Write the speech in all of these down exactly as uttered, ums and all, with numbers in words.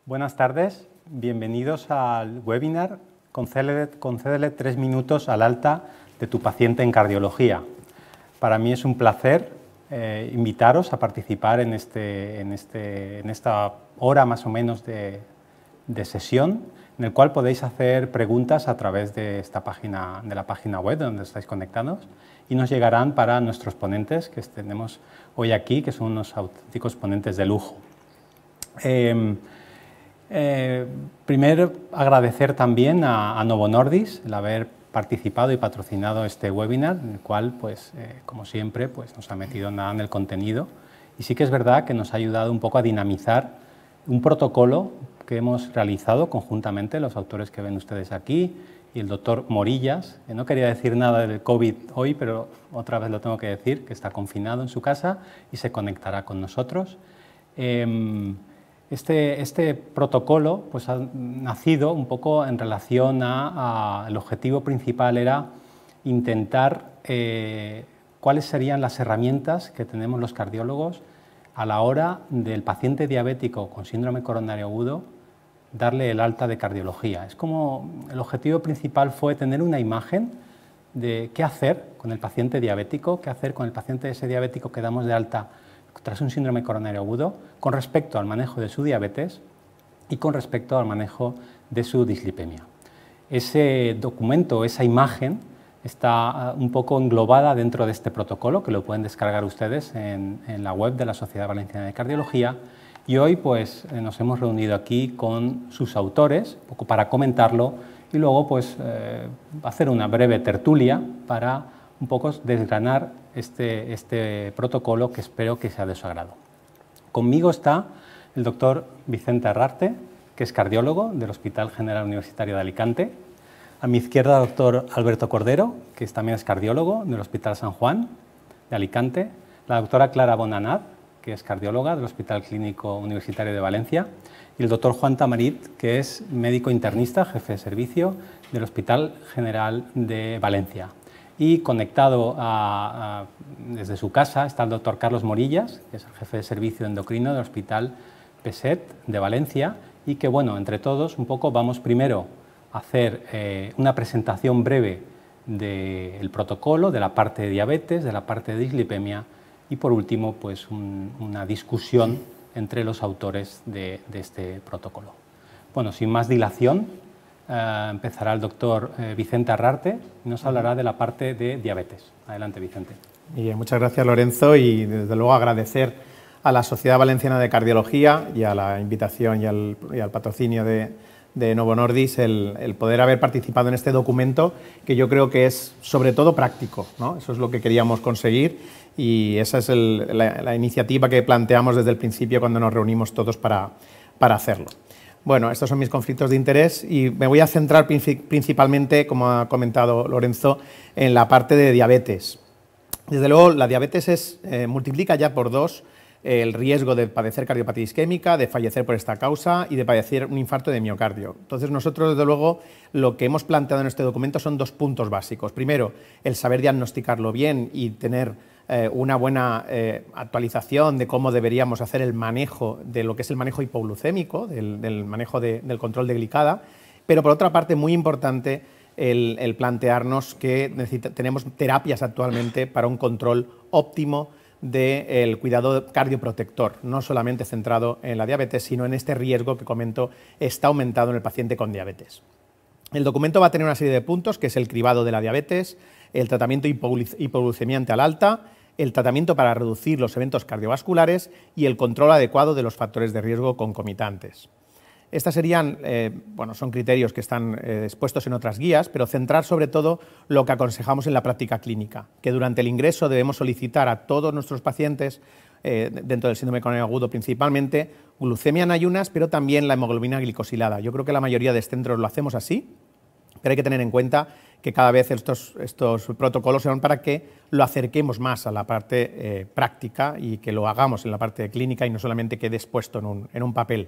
Buenas tardes, bienvenidos al webinar Concédele, concédele tres minutos al alta de tu paciente en cardiología. Para mí es un placer eh, invitaros a participar en, este, en, este, en esta hora más o menos de, de sesión, en el cual podéis hacer preguntas a través de, esta página, de la página web donde estáis conectados y nos llegarán para nuestros ponentes que tenemos hoy aquí, que son unos auténticos ponentes de lujo. Eh, Eh, primero, agradecer también a, a Novo Nordisk el haber participado y patrocinado este webinar, en el cual, pues, eh, como siempre, pues, nos ha metido nada en el contenido. Y sí que es verdad que nos ha ayudado un poco a dinamizar un protocolo que hemos realizado conjuntamente, los autores que ven ustedes aquí, y el doctor Morillas, que no quería decir nada del COVID hoy, pero otra vez lo tengo que decir, que está confinado en su casa y se conectará con nosotros. Eh, Este, este protocolo pues, ha nacido un poco en relación a, a el objetivo principal era intentar eh, cuáles serían las herramientas que tenemos los cardiólogos a la hora del paciente diabético con síndrome coronario agudo darle el alta de cardiología. Es como el objetivo principal fue tener una imagen de qué hacer con el paciente diabético, qué hacer con el paciente ese diabético que damos de alta tras un síndrome coronario agudo, con respecto al manejo de su diabetes y con respecto al manejo de su dislipemia. Ese documento, esa imagen, está un poco englobada dentro de este protocolo, que lo pueden descargar ustedes en, en la web de la Sociedad Valenciana de Cardiología, y hoy pues, nos hemos reunido aquí con sus autores, un poco para comentarlo, y luego pues, eh, hacer una breve tertulia para un poco desgranar este, este protocolo que espero que sea de su agrado. Conmigo está el doctor Vicente Herrarte, que es cardiólogo del Hospital General Universitario de Alicante. A mi izquierda, el doctor Alberto Cordero, que también es cardiólogo del Hospital San Juan de Alicante. La doctora Clara Bonanat, que es cardióloga del Hospital Clínico Universitario de Valencia. Y el doctor Juan Tamarit, que es médico internista, jefe de servicio del Hospital General de Valencia. Y conectado a, a, desde su casa está el doctor Carlos Morillas, que es el jefe de servicio endocrino del Hospital Peset de Valencia, y que, bueno, entre todos, un poco vamos primero a hacer eh, una presentación breve del protocolo, de la parte de diabetes, de la parte de dislipemia, y por último, pues un, una discusión entre los autores de, de este protocolo. Bueno, sin más dilación, Uh, empezará el doctor eh, Vicente Herrarte y nos hablará de la parte de diabetes. Adelante, Vicente. Bien, muchas gracias, Lorenzo, y desde luego agradecer a la Sociedad Valenciana de Cardiología y a la invitación y al, y al patrocinio de, de Novo Nordisk el, el poder haber participado en este documento, que yo creo que es sobre todo práctico, ¿no? Eso es lo que queríamos conseguir y esa es el, la, la iniciativa que planteamos desde el principio cuando nos reunimos todos para, para hacerlo. Bueno, estos son mis conflictos de interés y me voy a centrar principalmente, como ha comentado Lorenzo, en la parte de diabetes. Desde luego, la diabetes es, eh, multiplica ya por dos eh, el riesgo de padecer cardiopatía isquémica, de fallecer por esta causa y de padecer un infarto de miocardio. Entonces, nosotros, desde luego, lo que hemos planteado en este documento son dos puntos básicos. Primero, el saber diagnosticarlo bien y tener Eh, una buena eh, actualización de cómo deberíamos hacer el manejo de lo que es el manejo hipoglucémico, del, del manejo de, del control de glicada, pero por otra parte, muy importante, el, el plantearnos que necesita, tenemos terapias actualmente para un control óptimo del cuidado cardioprotector, no solamente centrado en la diabetes, sino en este riesgo que comento está aumentado en el paciente con diabetes. El documento va a tener una serie de puntos, que es el cribado de la diabetes, el tratamiento hipoglucemiante al alta, el tratamiento para reducir los eventos cardiovasculares y el control adecuado de los factores de riesgo concomitantes. Estas serían, eh, bueno, son criterios que están eh, expuestos en otras guías, pero centrar sobre todo lo que aconsejamos en la práctica clínica, que durante el ingreso debemos solicitar a todos nuestros pacientes, eh, dentro del síndrome coronario agudo principalmente, glucemia en ayunas, pero también la hemoglobina glicosilada. Yo creo que la mayoría de centros lo hacemos así, pero hay que tener en cuenta que cada vez estos, estos protocolos son para que lo acerquemos más a la parte eh, práctica y que lo hagamos en la parte clínica y no solamente quede expuesto en un, en un papel.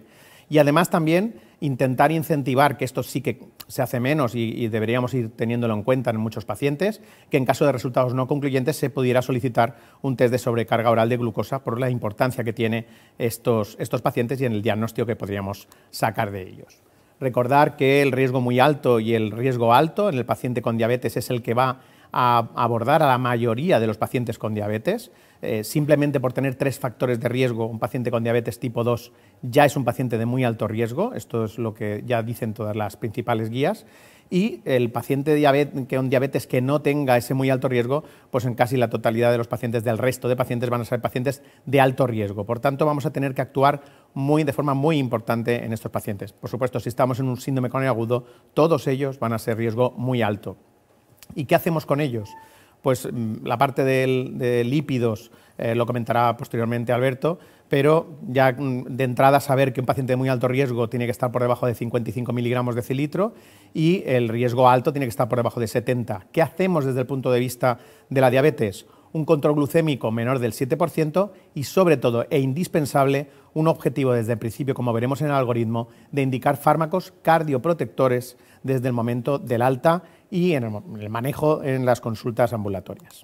Y además también intentar incentivar, que esto sí que se hace menos y, y deberíamos ir teniéndolo en cuenta en muchos pacientes, que en caso de resultados no concluyentes se pudiera solicitar un test de sobrecarga oral de glucosa por la importancia que tiene estos, estos pacientes y en el diagnóstico que podríamos sacar de ellos. Recordar que el riesgo muy alto y el riesgo alto en el paciente con diabetes es el que va a abordar a la mayoría de los pacientes con diabetes. Eh, simplemente por tener tres factores de riesgo, un paciente con diabetes tipo dos ya es un paciente de muy alto riesgo, esto es lo que ya dicen todas las principales guías, y el paciente diabetes, con diabetes que no tenga ese muy alto riesgo, pues en casi la totalidad de los pacientes del resto de pacientes van a ser pacientes de alto riesgo. Por tanto, vamos a tener que actuar muy, de forma muy importante en estos pacientes. Por supuesto, si estamos en un síndrome crónico agudo, todos ellos van a ser riesgo muy alto. ¿Y qué hacemos con ellos? Pues la parte de, de lípidos eh, lo comentará posteriormente Alberto, pero ya de entrada saber que un paciente de muy alto riesgo tiene que estar por debajo de cincuenta y cinco miligramos de decilitro y el riesgo alto tiene que estar por debajo de setenta. ¿Qué hacemos desde el punto de vista de la diabetes? Un control glucémico menor del siete por ciento y, sobre todo, e indispensable, un objetivo desde el principio, como veremos en el algoritmo, de indicar fármacos cardioprotectores desde el momento del alta y en el manejo en las consultas ambulatorias.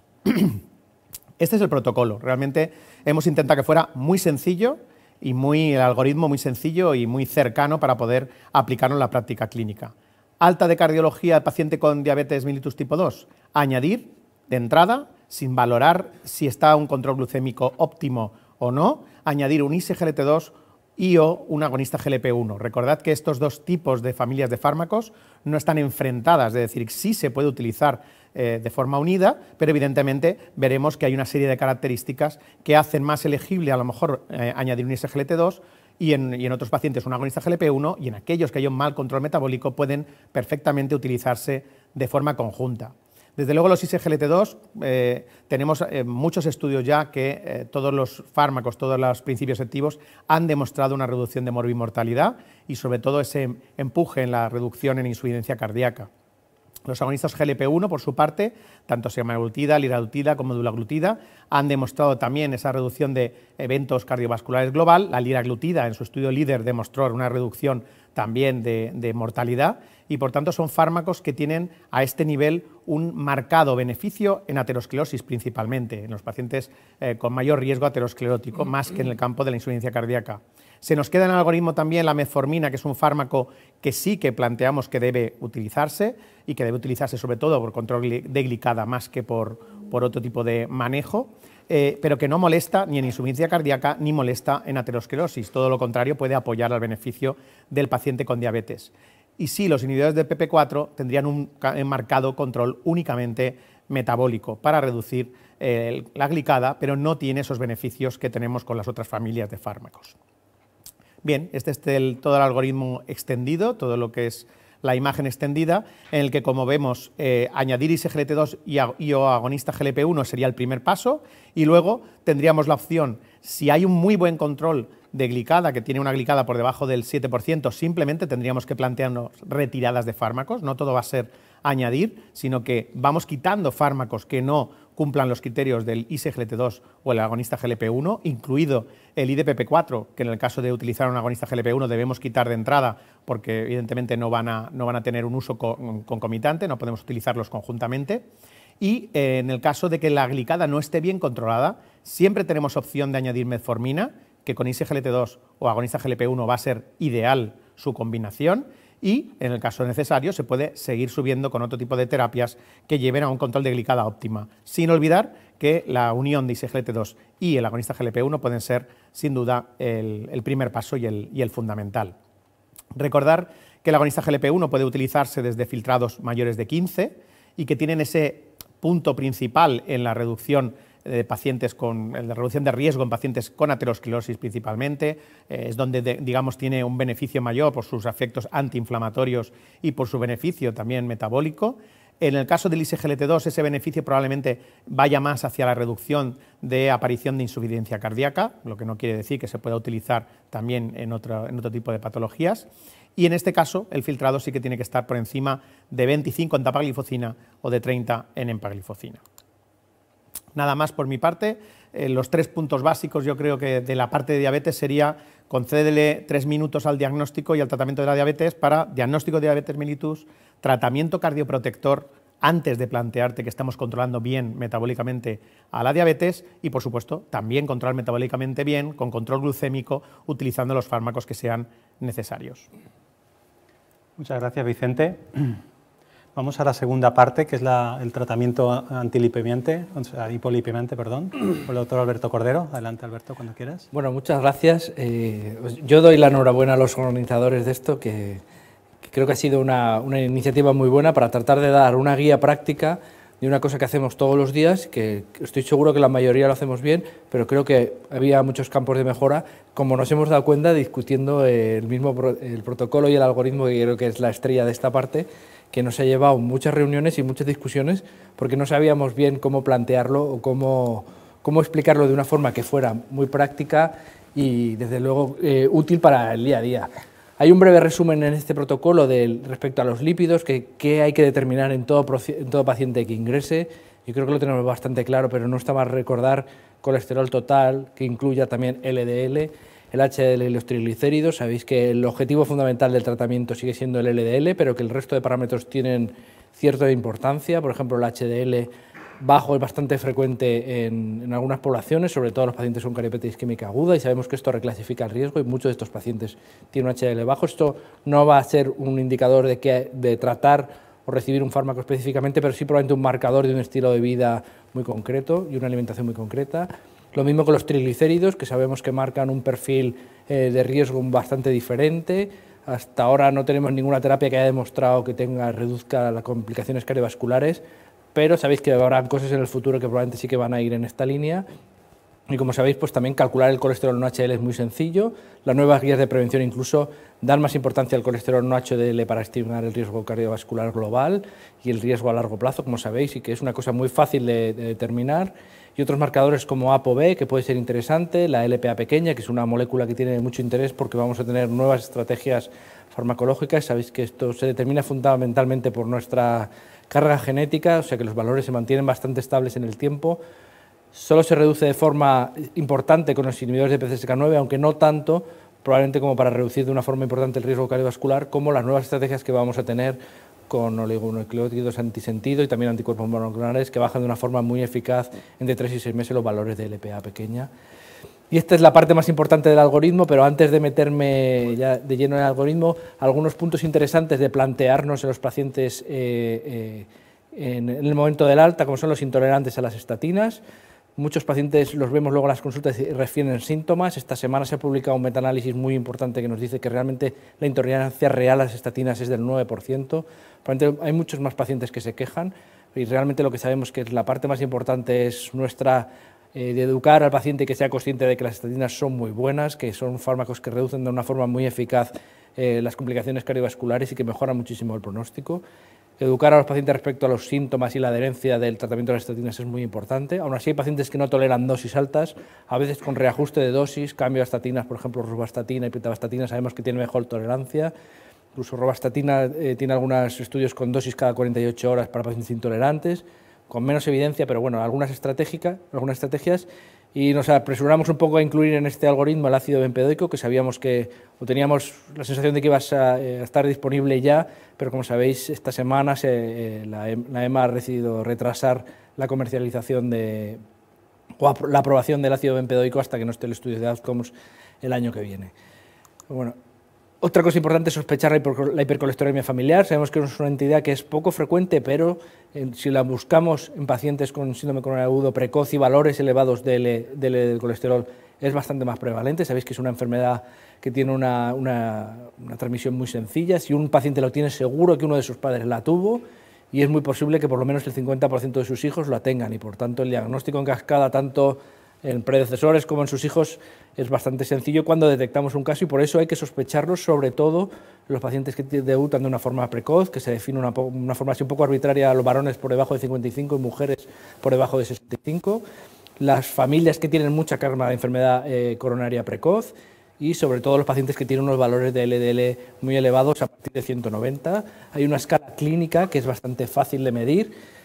Este es el protocolo. Realmente hemos intentado que fuera muy sencillo y muy, el algoritmo muy sencillo y muy cercano para poder aplicarlo en la práctica clínica. Alta de cardiología al paciente con diabetes mellitus tipo dos. Añadir de entrada, sin valorar si está un control glucémico óptimo o no, añadir un I S G L T dos y o un agonista G L P uno. Recordad que estos dos tipos de familias de fármacos no están enfrentadas, es decir, sí se puede utilizar eh, de forma unida, pero evidentemente veremos que hay una serie de características que hacen más elegible a lo mejor eh, añadir un I S G L T dos y en, y en otros pacientes un agonista G L P uno, y en aquellos que hay un mal control metabólico pueden perfectamente utilizarse de forma conjunta. Desde luego los I S G L T dos, eh, tenemos eh, muchos estudios ya que eh, todos los fármacos, todos los principios activos han demostrado una reducción de morbimortalidad y sobre todo ese empuje en la reducción en insuficiencia cardíaca. Los agonistas G L P uno, por su parte, tanto semaglutida, liraglutida como dulaglutida, han demostrado también esa reducción de eventos cardiovasculares global. La liraglutida, en su estudio líder, demostró una reducción también de, de mortalidad y, por tanto, son fármacos que tienen a este nivel un marcado beneficio en aterosclerosis principalmente, en los pacientes eh, con mayor riesgo aterosclerótico, más que en el campo de la insuficiencia cardíaca. Se nos queda en el algoritmo también la metformina, que es un fármaco que sí que planteamos que debe utilizarse y que debe utilizarse sobre todo por control de glicada más que por, por otro tipo de manejo, eh, pero que no molesta ni en insuficiencia cardíaca ni molesta en aterosclerosis. Todo lo contrario, puede apoyar al beneficio del paciente con diabetes. Y sí, los inhibidores de P P cuatro tendrían un marcado control únicamente metabólico para reducir eh, la glicada, pero no tiene esos beneficios que tenemos con las otras familias de fármacos. Bien, este es el, todo el algoritmo extendido, todo lo que es la imagen extendida, en el que, como vemos, eh, añadir I S G L T dos y, y o agonista G L P uno sería el primer paso, y luego tendríamos la opción, si hay un muy buen control de glicada, que tiene una glicada por debajo del siete por ciento, simplemente tendríamos que plantearnos retiradas de fármacos, no todo va a ser añadir, sino que vamos quitando fármacos que no cumplan los criterios del I S G L T dos o el agonista G L P uno, incluido el I D P P cuatro, que en el caso de utilizar un agonista G L P uno debemos quitar de entrada porque evidentemente no van a, no van a tener un uso co concomitante, no podemos utilizarlos conjuntamente. Y eh, en el caso de que la glicada no esté bien controlada, siempre tenemos opción de añadir metformina, que con I S G L T dos o agonista G L P uno va a ser ideal su combinación, y en el caso necesario se puede seguir subiendo con otro tipo de terapias que lleven a un control de glicada óptima, sin olvidar que la unión de I S G L T dos y el agonista G L P uno pueden ser sin duda el, el primer paso y el, y el fundamental. Recordar que el agonista G L P uno puede utilizarse desde filtrados mayores de quince y que tienen ese punto principal en la reducción de pacientes con la reducción de riesgo en pacientes con aterosclerosis principalmente, eh, es donde de, digamos tiene un beneficio mayor por sus efectos antiinflamatorios y por su beneficio también metabólico. En el caso del I S G L T dos, ese beneficio probablemente vaya más hacia la reducción de aparición de insuficiencia cardíaca, lo que no quiere decir que se pueda utilizar también en otro, en otro tipo de patologías. Y en este caso, el filtrado sí que tiene que estar por encima de veinticinco en dapagliflozina o de treinta en empagliflozina. Nada más por mi parte. Eh, los tres puntos básicos, yo creo que de la parte de diabetes sería concédele tres minutos al diagnóstico y al tratamiento de la diabetes para diagnóstico de diabetes mellitus, tratamiento cardioprotector antes de plantearte que estamos controlando bien metabólicamente a la diabetes y, por supuesto, también controlar metabólicamente bien con control glucémico utilizando los fármacos que sean necesarios. Muchas gracias, Vicente. Vamos a la segunda parte, que es la, el tratamiento antilipemiante, o sea, hipolipemiante, perdón, por el doctor Alberto Cordero. Adelante, Alberto, cuando quieras. Bueno, muchas gracias. Eh, yo doy la enhorabuena a los organizadores de esto, que, que creo que ha sido una, una iniciativa muy buena para tratar de dar una guía práctica de una cosa que hacemos todos los días, que estoy seguro que la mayoría lo hacemos bien, pero creo que había muchos campos de mejora, como nos hemos dado cuenta discutiendo el mismo pro, el protocolo y el algoritmo, que creo que es la estrella de esta parte, que nos ha llevado muchas reuniones y muchas discusiones porque no sabíamos bien cómo plantearlo o cómo, cómo explicarlo de una forma que fuera muy práctica y, desde luego, eh, útil para el día a día. Hay un breve resumen en este protocolo de, respecto a los lípidos, que, que hay que determinar en todo, en todo paciente que ingrese. Yo creo que lo tenemos bastante claro, pero no está mal recordar colesterol total, que incluya también L D L, el H D L y los triglicéridos. Sabéis que el objetivo fundamental del tratamiento sigue siendo el L D L, pero que el resto de parámetros tienen cierta importancia. Por ejemplo, el H D L bajo es bastante frecuente en, en algunas poblaciones, sobre todo los pacientes con cardiopatia isquémica aguda, y sabemos que esto reclasifica el riesgo y muchos de estos pacientes tienen un H D L bajo. Esto no va a ser un indicador de, que, de tratar o recibir un fármaco específicamente, pero sí probablemente un marcador de un estilo de vida muy concreto y una alimentación muy concreta. Lo mismo con los triglicéridos, que sabemos que marcan un perfil eh, de riesgo bastante diferente. Hasta ahora no tenemos ninguna terapia que haya demostrado que tenga, reduzca las complicaciones cardiovasculares, pero sabéis que habrá cosas en el futuro que probablemente sí que van a ir en esta línea. Y como sabéis, pues también calcular el colesterol no H D L es muy sencillo. Las nuevas guías de prevención incluso dan más importancia al colesterol no H D L para estimar el riesgo cardiovascular global y el riesgo a largo plazo, como sabéis, y que es una cosa muy fácil de, de determinar. Y otros marcadores como ApoB, que puede ser interesante, la L P A pequeña, que es una molécula que tiene mucho interés porque vamos a tener nuevas estrategias farmacológicas. Sabéis que esto se determina fundamentalmente por nuestra carga genética, o sea que los valores se mantienen bastante estables en el tiempo. Solo se reduce de forma importante con los inhibidores de P C S K nueve, aunque no tanto, probablemente como para reducir de una forma importante el riesgo cardiovascular, como las nuevas estrategias que vamos a tener con oligonucleótidos antisentido y también anticuerpos monoclonales, que bajan de una forma muy eficaz entre tres y seis meses los valores de L P A pequeña. Y esta es la parte más importante del algoritmo, pero antes de meterme ya de lleno en el algoritmo, algunos puntos interesantes de plantearnos en los pacientes eh, eh, en el momento del alta, como son los intolerantes a las estatinas. Muchos pacientes los vemos luego en las consultas y refieren síntomas. Esta semana se ha publicado un metaanálisis muy importante que nos dice que realmente la intolerancia real a las estatinas es del nueve por ciento. Hay muchos más pacientes que se quejan y realmente lo que sabemos que la parte más importante es nuestra eh, de educar al paciente que sea consciente de que las estatinas son muy buenas, que son fármacos que reducen de una forma muy eficaz eh, las complicaciones cardiovasculares y que mejoran muchísimo el pronóstico. Educar a los pacientes respecto a los síntomas y la adherencia del tratamiento de las estatinas es muy importante. Aún así hay pacientes que no toleran dosis altas, a veces con reajuste de dosis, cambio de estatinas, por ejemplo, rosuvastatina y pitavastatina, sabemos que tiene mejor tolerancia. Incluso rosuvastatina eh, tiene algunos estudios con dosis cada cuarenta y ocho horas para pacientes intolerantes, con menos evidencia, pero bueno, algunas, estratégicas, algunas estrategias. Y nos apresuramos un poco a incluir en este algoritmo el ácido bempedoico, que sabíamos que, o teníamos la sensación de que iba a, eh, a estar disponible ya, pero como sabéis, esta semana se, eh, la, la EMA ha decidido retrasar la comercialización de, o la aprobación del ácido bempedoico hasta que no esté el estudio de outcomes el año que viene. Bueno, otra cosa importante es sospechar la, hiper, la hipercolesterolemia familiar. Sabemos que es una entidad que es poco frecuente, pero eh, si la buscamos en pacientes con síndrome coronario agudo precoz y valores elevados de L, de L del colesterol, es bastante más prevalente. Sabéis que es una enfermedad que tiene una, una, una transmisión muy sencilla. Si un paciente lo tiene, seguro que uno de sus padres la tuvo, y es muy posible que por lo menos el cincuenta por ciento de sus hijos la tengan, y por tanto el diagnóstico en cascada, tanto en predecesores como en sus hijos, es bastante sencillo cuando detectamos un caso, y por eso hay que sospecharlo, sobre todo los pacientes que debutan de una forma precoz, que se define una, una forma así un poco arbitraria, los varones por debajo de cincuenta y cinco y mujeres por debajo de sesenta y cinco, las familias que tienen mucha carga de enfermedad eh, coronaria precoz, y sobre todo los pacientes que tienen unos valores de L D L muy elevados a partir de ciento noventa. Hay una escala clínica que es bastante fácil de medir,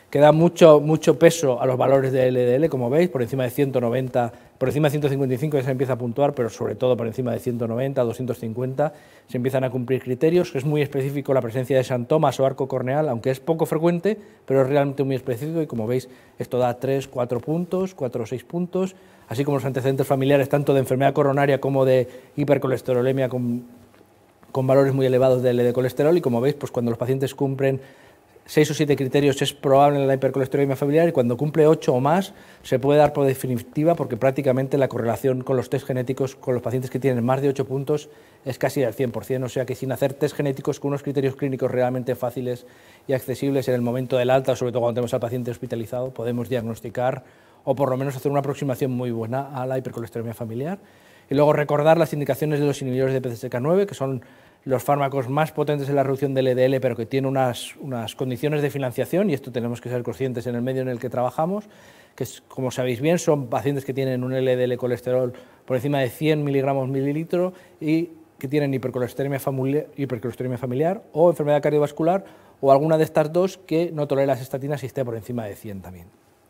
que da mucho, mucho peso a los valores de L D L, como veis, por encima de ciento noventa, por encima de ciento cincuenta y cinco ya se empieza a puntuar, pero sobre todo por encima de ciento noventa, doscientos cincuenta se empiezan a cumplir criterios. Es muy específico la presencia de xantomas o arco corneal, aunque es poco frecuente, pero es realmente muy específico y como veis esto da tres, cuatro puntos, cuatro o seis puntos, así como los antecedentes familiares tanto de enfermedad coronaria como de hipercolesterolemia con, con valores muy elevados de L D L colesterol y como veis, pues cuando los pacientes cumplen seis o siete criterios es probable la hipercolesterolemia familiar y cuando cumple ocho o más se puede dar por definitiva porque prácticamente la correlación con los test genéticos con los pacientes que tienen más de ocho puntos es casi al cien por cien, o sea que sin hacer test genéticos con unos criterios clínicos realmente fáciles y accesibles en el momento del alta, sobre todo cuando tenemos al paciente hospitalizado, podemos diagnosticar o por lo menos hacer una aproximación muy buena a la hipercolesterolemia familiar. Y luego recordar las indicaciones de los inhibidores de P C S K nueve, que son los fármacos más potentes en la reducción de L D L, pero que tienen unas, unas condiciones de financiación, y esto tenemos que ser conscientes en el medio en el que trabajamos, que es, como sabéis bien, son pacientes que tienen un L D L colesterol por encima de cien miligramos mililitro y que tienen hipercolesterolemia familiar, hipercolesterolemia familiar o enfermedad cardiovascular, o alguna de estas dos que no tolera las estatinas y esté por encima de cien también.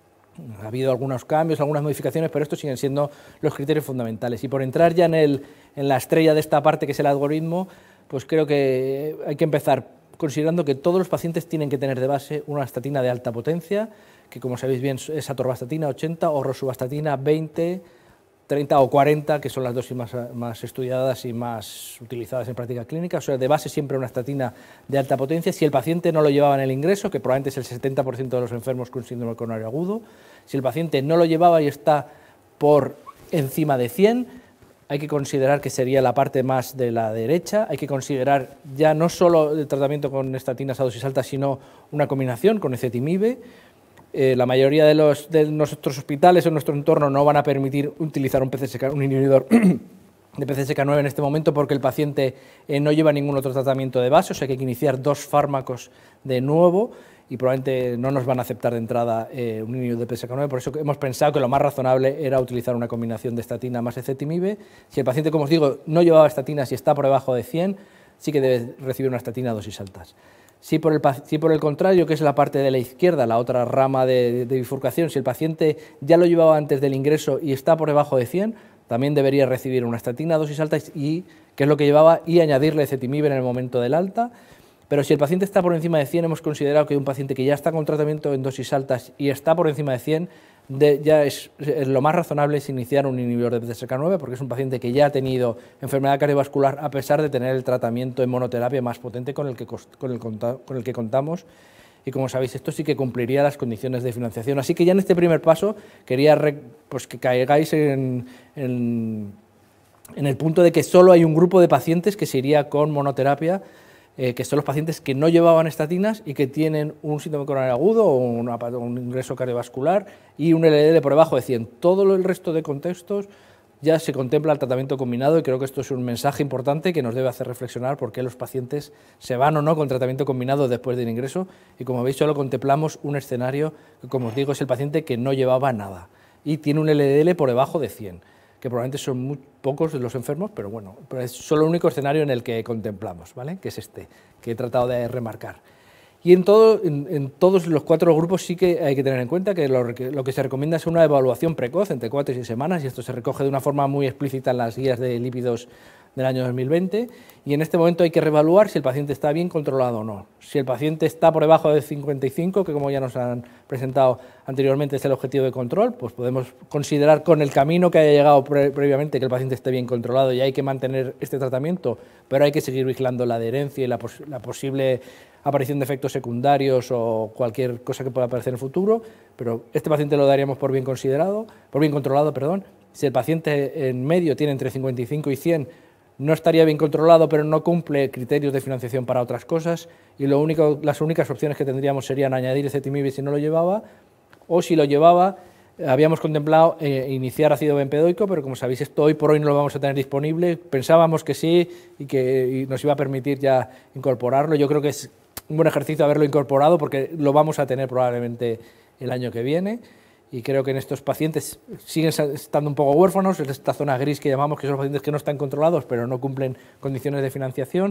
Ha habido algunos cambios, algunas modificaciones, pero estos siguen siendo los criterios fundamentales. Y por entrar ya en, el, en la estrella de esta parte, que es el algoritmo, pues creo que hay que empezar considerando que todos los pacientes tienen que tener de base una estatina de alta potencia, que como sabéis bien es atorvastatina ochenta o rosuvastatina veinte, treinta o cuarenta, que son las dosis más, más estudiadas y más utilizadas en práctica clínica. O sea, de base siempre una estatina de alta potencia. Si el paciente no lo llevaba en el ingreso, que probablemente es el setenta por ciento de los enfermos con síndrome coronario agudo, si el paciente no lo llevaba y está por encima de cien, hay que considerar que sería la parte más de la derecha, hay que considerar ya no solo el tratamiento con estatinas a dosis alta, sino una combinación con ezetimibe. Eh, la mayoría de, los, de nuestros hospitales en nuestro entorno no van a permitir utilizar un, P C S K, un inhibidor de P C S K nueve en este momento porque el paciente eh, no lleva ningún otro tratamiento de base, o sea que hay que iniciar dos fármacos de nuevo y probablemente no nos van a aceptar de entrada eh, un inhibidor de P C S K nueve, por eso hemos pensado que lo más razonable era utilizar una combinación de estatina más ezetimibe. Si el paciente, como os digo, no llevaba estatinas y está por debajo de cien, sí que debe recibir una estatina a dosis altas. Si por, el, si por el contrario, que es la parte de la izquierda, la otra rama de, de, de bifurcación, si el paciente ya lo llevaba antes del ingreso y está por debajo de cien, también debería recibir una estatina a dosis alta, y, que es lo que llevaba, y añadirle ezetimibe en el momento del alta. Pero si el paciente está por encima de cien, hemos considerado que un paciente que ya está con tratamiento en dosis altas y está por encima de cien, de, ya es, es lo más razonable es iniciar un inhibidor de P C S K nueve, porque es un paciente que ya ha tenido enfermedad cardiovascular a pesar de tener el tratamiento en monoterapia más potente con el que, con el, con el que contamos. Y como sabéis, esto sí que cumpliría las condiciones de financiación. Así que ya en este primer paso quería re, pues que caigáis en, en, en el punto de que solo hay un grupo de pacientes que se iría con monoterapia, Eh, que son los pacientes que no llevaban estatinas y que tienen un síndrome coronario agudo o una, un ingreso cardiovascular y un L D L por debajo de cien. Todo el resto de contextos ya se contempla el tratamiento combinado y creo que esto es un mensaje importante que nos debe hacer reflexionar por qué los pacientes se van o no con tratamiento combinado después del ingreso, y como veis solo contemplamos un escenario que, como os digo, es el paciente que no llevaba nada y tiene un L D L por debajo de cien, que probablemente son muy pocos de los enfermos, pero bueno, pero es solo el único escenario en el que contemplamos, ¿vale? Que es este, que he tratado de remarcar. Y en, todo, en, en todos los cuatro grupos sí que hay que tener en cuenta que lo, que lo que se recomienda es una evaluación precoz, entre cuatro y seis semanas, y esto se recoge de una forma muy explícita en las guías de lípidos del año dos mil veinte, y en este momento hay que reevaluar si el paciente está bien controlado o no. Si el paciente está por debajo de cincuenta y cinco, que como ya nos han presentado anteriormente es el objetivo de control, pues podemos considerar con el camino que haya llegado pre previamente que el paciente esté bien controlado y hay que mantener este tratamiento, pero hay que seguir vigilando la adherencia y la, pos la posible aparición de efectos secundarios o cualquier cosa que pueda aparecer en el futuro, pero este paciente lo daríamos por bien considerado, por bien controlado, perdón. Si el paciente en medio tiene entre cincuenta y cinco y cien, no estaría bien controlado, pero no cumple criterios de financiación para otras cosas, y lo único, las únicas opciones que tendríamos serían añadir ezetimibe si no lo llevaba, o si lo llevaba, habíamos contemplado eh, iniciar ácido bempedoico, pero como sabéis esto hoy por hoy no lo vamos a tener disponible. Pensábamos que sí y que y nos iba a permitir ya incorporarlo. Yo creo que es un buen ejercicio haberlo incorporado porque lo vamos a tener probablemente el año que viene. Y creo que en estos pacientes siguen estando un poco huérfanos, es esta zona gris que llamamos, que son los pacientes que no están controlados, pero no cumplen condiciones de financiación.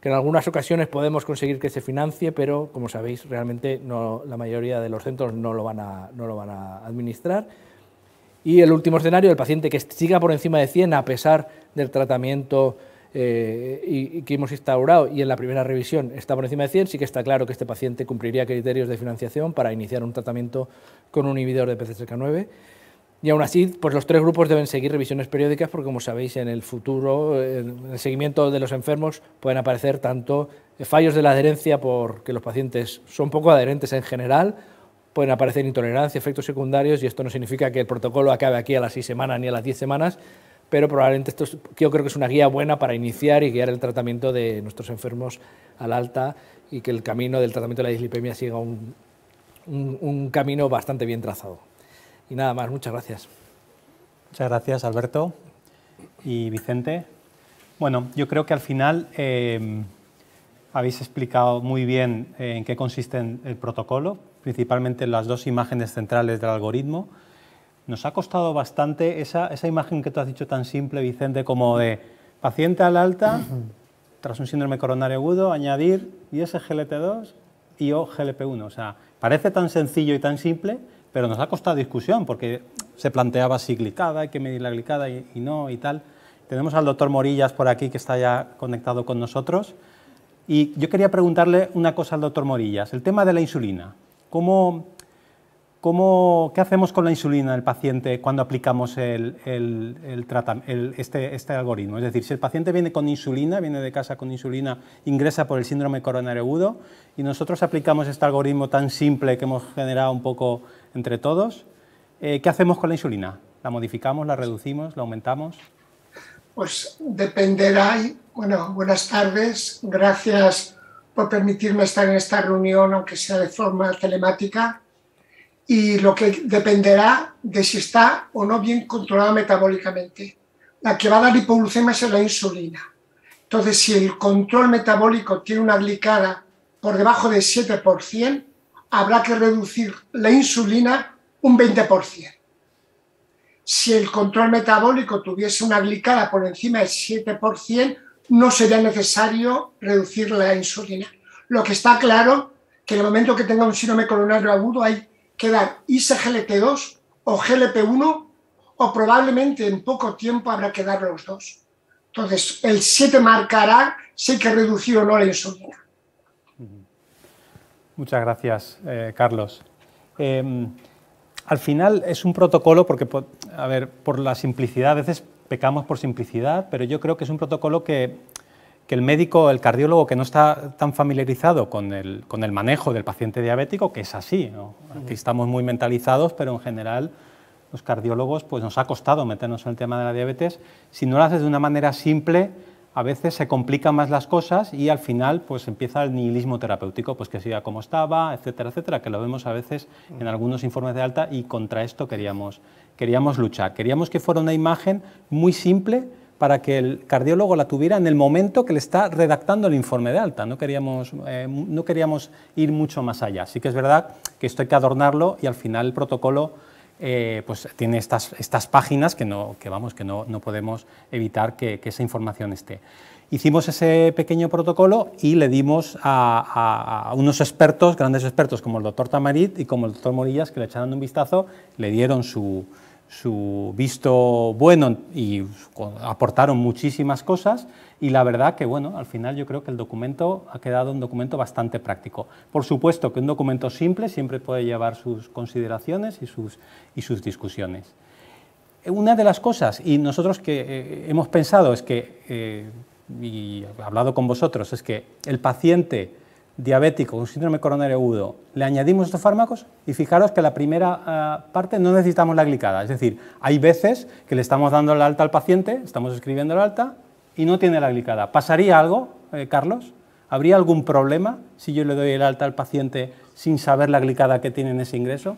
que en algunas ocasiones podemos conseguir que se financie, pero como sabéis, realmente no, la mayoría de los centros no lo van a, no lo van a administrar. Y el último escenario, el paciente que siga por encima de cien a pesar del tratamiento eh, y, y que hemos instaurado y en la primera revisión está por encima de cien, sí que está claro que este paciente cumpliría criterios de financiación para iniciar un tratamiento con un inhibidor de P C S K nueve. Y aún así, pues los tres grupos deben seguir revisiones periódicas porque, como sabéis, en el futuro, en el seguimiento de los enfermos, pueden aparecer tanto fallos de la adherencia porque los pacientes son poco adherentes en general, pueden aparecer intolerancia, efectos secundarios, y esto no significa que el protocolo acabe aquí a las seis semanas ni a las diez semanas, pero probablemente esto es, yo creo que es una guía buena para iniciar y guiar el tratamiento de nuestros enfermos al alta y que el camino del tratamiento de la dislipemia siga un, un, un camino bastante bien trazado. Y nada más, muchas gracias. Muchas gracias, Alberto y Vicente. Bueno, yo creo que al final eh, habéis explicado muy bien eh, en qué consiste el protocolo, principalmente las dos imágenes centrales del algoritmo. Nos ha costado bastante esa, esa imagen que tú has dicho tan simple, Vicente, como de paciente al alta, tras un síndrome coronario agudo, añadir I S G L T dos y o G L P uno. O sea, parece tan sencillo y tan simple, pero nos ha costado discusión porque se planteaba si glicada, hay que medir la glicada y, y no y tal. Tenemos al doctor Morillas por aquí que está ya conectado con nosotros y yo quería preguntarle una cosa al doctor Morillas, el tema de la insulina. ¿Cómo, cómo, ¿Qué hacemos con la insulina del paciente cuando aplicamos el, el, el tratam, el, este, este algoritmo? Es decir, si el paciente viene con insulina, viene de casa con insulina, ingresa por el síndrome coronario agudo y nosotros aplicamos este algoritmo tan simple que hemos generado un poco entre todos, eh, ¿qué hacemos con la insulina? ¿La modificamos, la reducimos, la aumentamos? Pues dependerá. Bueno, buenas tardes. Gracias por permitirme estar en esta reunión, aunque sea de forma telemática. Y lo que dependerá de si está o no bien controlada metabólicamente. La que va a dar hipoglucemia es la insulina. Entonces, si el control metabólico tiene una glicada por debajo de siete por ciento, habrá que reducir la insulina un veinte por ciento. Si el control metabólico tuviese una glicada por encima del siete por ciento, no sería necesario reducir la insulina. Lo que está claro que en el momento que tenga un síndrome coronario agudo hay que dar I S G L T dos o G L P uno o probablemente en poco tiempo habrá que dar los dos. Entonces, el siete marcará si hay que reducir o no la insulina. Muchas gracias, eh, Carlos. Eh, al final es un protocolo porque, a ver, por la simplicidad, a veces pecamos por simplicidad, pero yo creo que es un protocolo que, que el médico, el cardiólogo que no está tan familiarizado con el, con el manejo del paciente diabético, que es así, ¿no? Aquí estamos muy mentalizados, pero en general los cardiólogos pues nos ha costado meternos en el tema de la diabetes. Si no lo haces de una manera simple, a veces se complican más las cosas y al final pues empieza el nihilismo terapéutico, pues que siga como estaba, etcétera, etcétera, que lo vemos a veces en algunos informes de alta y contra esto queríamos, queríamos luchar. Queríamos que fuera una imagen muy simple para que el cardiólogo la tuviera en el momento que le está redactando el informe de alta. No queríamos, eh, no queríamos ir mucho más allá. Sí que es verdad que esto hay que adornarlo y al final el protocolo Eh, pues tiene estas, estas páginas que, no, que, vamos, que no, no podemos evitar que, que esa información esté. Hicimos ese pequeño protocolo y le dimos a, a, a unos expertos, grandes expertos como el doctor Tamarit y como el doctor Morillas, que le echaron un vistazo, le dieron su, su visto bueno y aportaron muchísimas cosas y la verdad que bueno, al final yo creo que el documento ha quedado un documento bastante práctico. Por supuesto que un documento simple siempre puede llevar sus consideraciones y sus, y sus discusiones. Una de las cosas, y nosotros que eh, hemos pensado es que, eh, y he hablado con vosotros, es que el paciente diabético con síndrome coronario agudo le añadimos estos fármacos y fijaros que la primera uh, parte no necesitamos la glicada, es decir, hay veces que le estamos dando el alta al paciente, estamos escribiendo el alta y no tiene la glicada. ¿Pasaría algo, eh, Carlos? ¿Habría algún problema si yo le doy el alta al paciente sin saber la glicada que tiene en ese ingreso?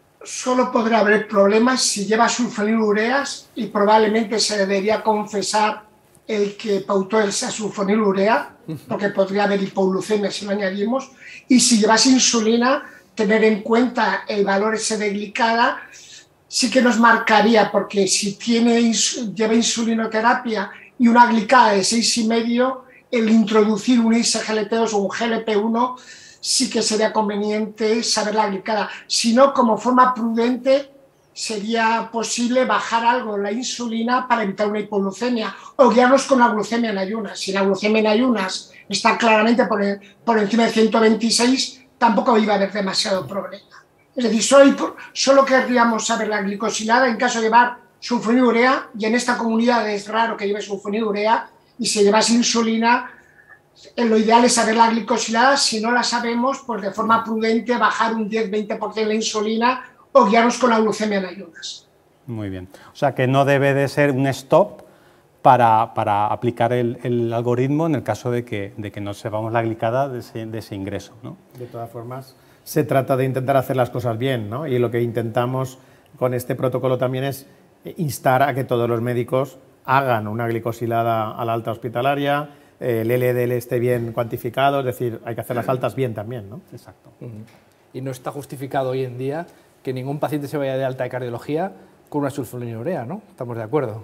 Solo podrá haber problemas si lleva sulfonilureas y probablemente se debería confesar el que pautó esa sulfonilurea, porque podría haber hipoglucemia si lo añadimos, y si llevas insulina, tener en cuenta el valor ese de glicada, sí que nos marcaría, porque si tiene, lleva insulinoterapia y una glicada de seis y medio, el introducir un I S G L T dos o un G L P uno, sí que sería conveniente saber la glicada. Si no, como forma prudente, sería posible bajar algo la insulina para evitar una hipoglucemia o guiarnos con la glucemia en ayunas. Si la glucemia en ayunas está claramente por, el, por encima de ciento veintiséis, tampoco iba a haber demasiado problema. Es decir, solo, solo querríamos saber la glicosilada en caso de llevar sulfonilurea, y en esta comunidad es raro que lleve sulfonilurea, y si llevas insulina, lo ideal es saber la glicosilada. Si no la sabemos, pues de forma prudente bajar un diez a veinte por ciento la insulina o guiarnos con la glucemia en ayunas. Muy bien. O sea que no debe de ser un stop para, para aplicar el, el algoritmo en el caso de que, de que no sepamos la glicada de ese, de ese ingreso, ¿no? De todas formas, se trata de intentar hacer las cosas bien, ¿no? Y lo que intentamos con este protocolo también es instar a que todos los médicos hagan una glicosilada a la alta hospitalaria, eh, el L D L esté bien cuantificado, es decir, hay que hacer las altas bien también, ¿no? Exacto. Uh-huh. Y no está justificado hoy en día que ningún paciente se vaya de alta de cardiología con una sulfonilurea, ¿no? ¿Estamos de acuerdo?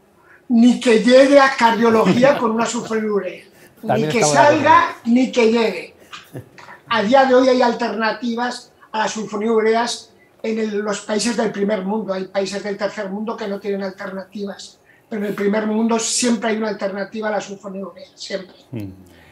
Ni que llegue a cardiología con una sulfonilurea. Ni que salga, ni que llegue. A día de hoy hay alternativas a las sulfonilureas en el, los países del primer mundo. Hay países del tercer mundo que no tienen alternativas. Pero en el primer mundo siempre hay una alternativa a la sulfonilurea, siempre. Mm.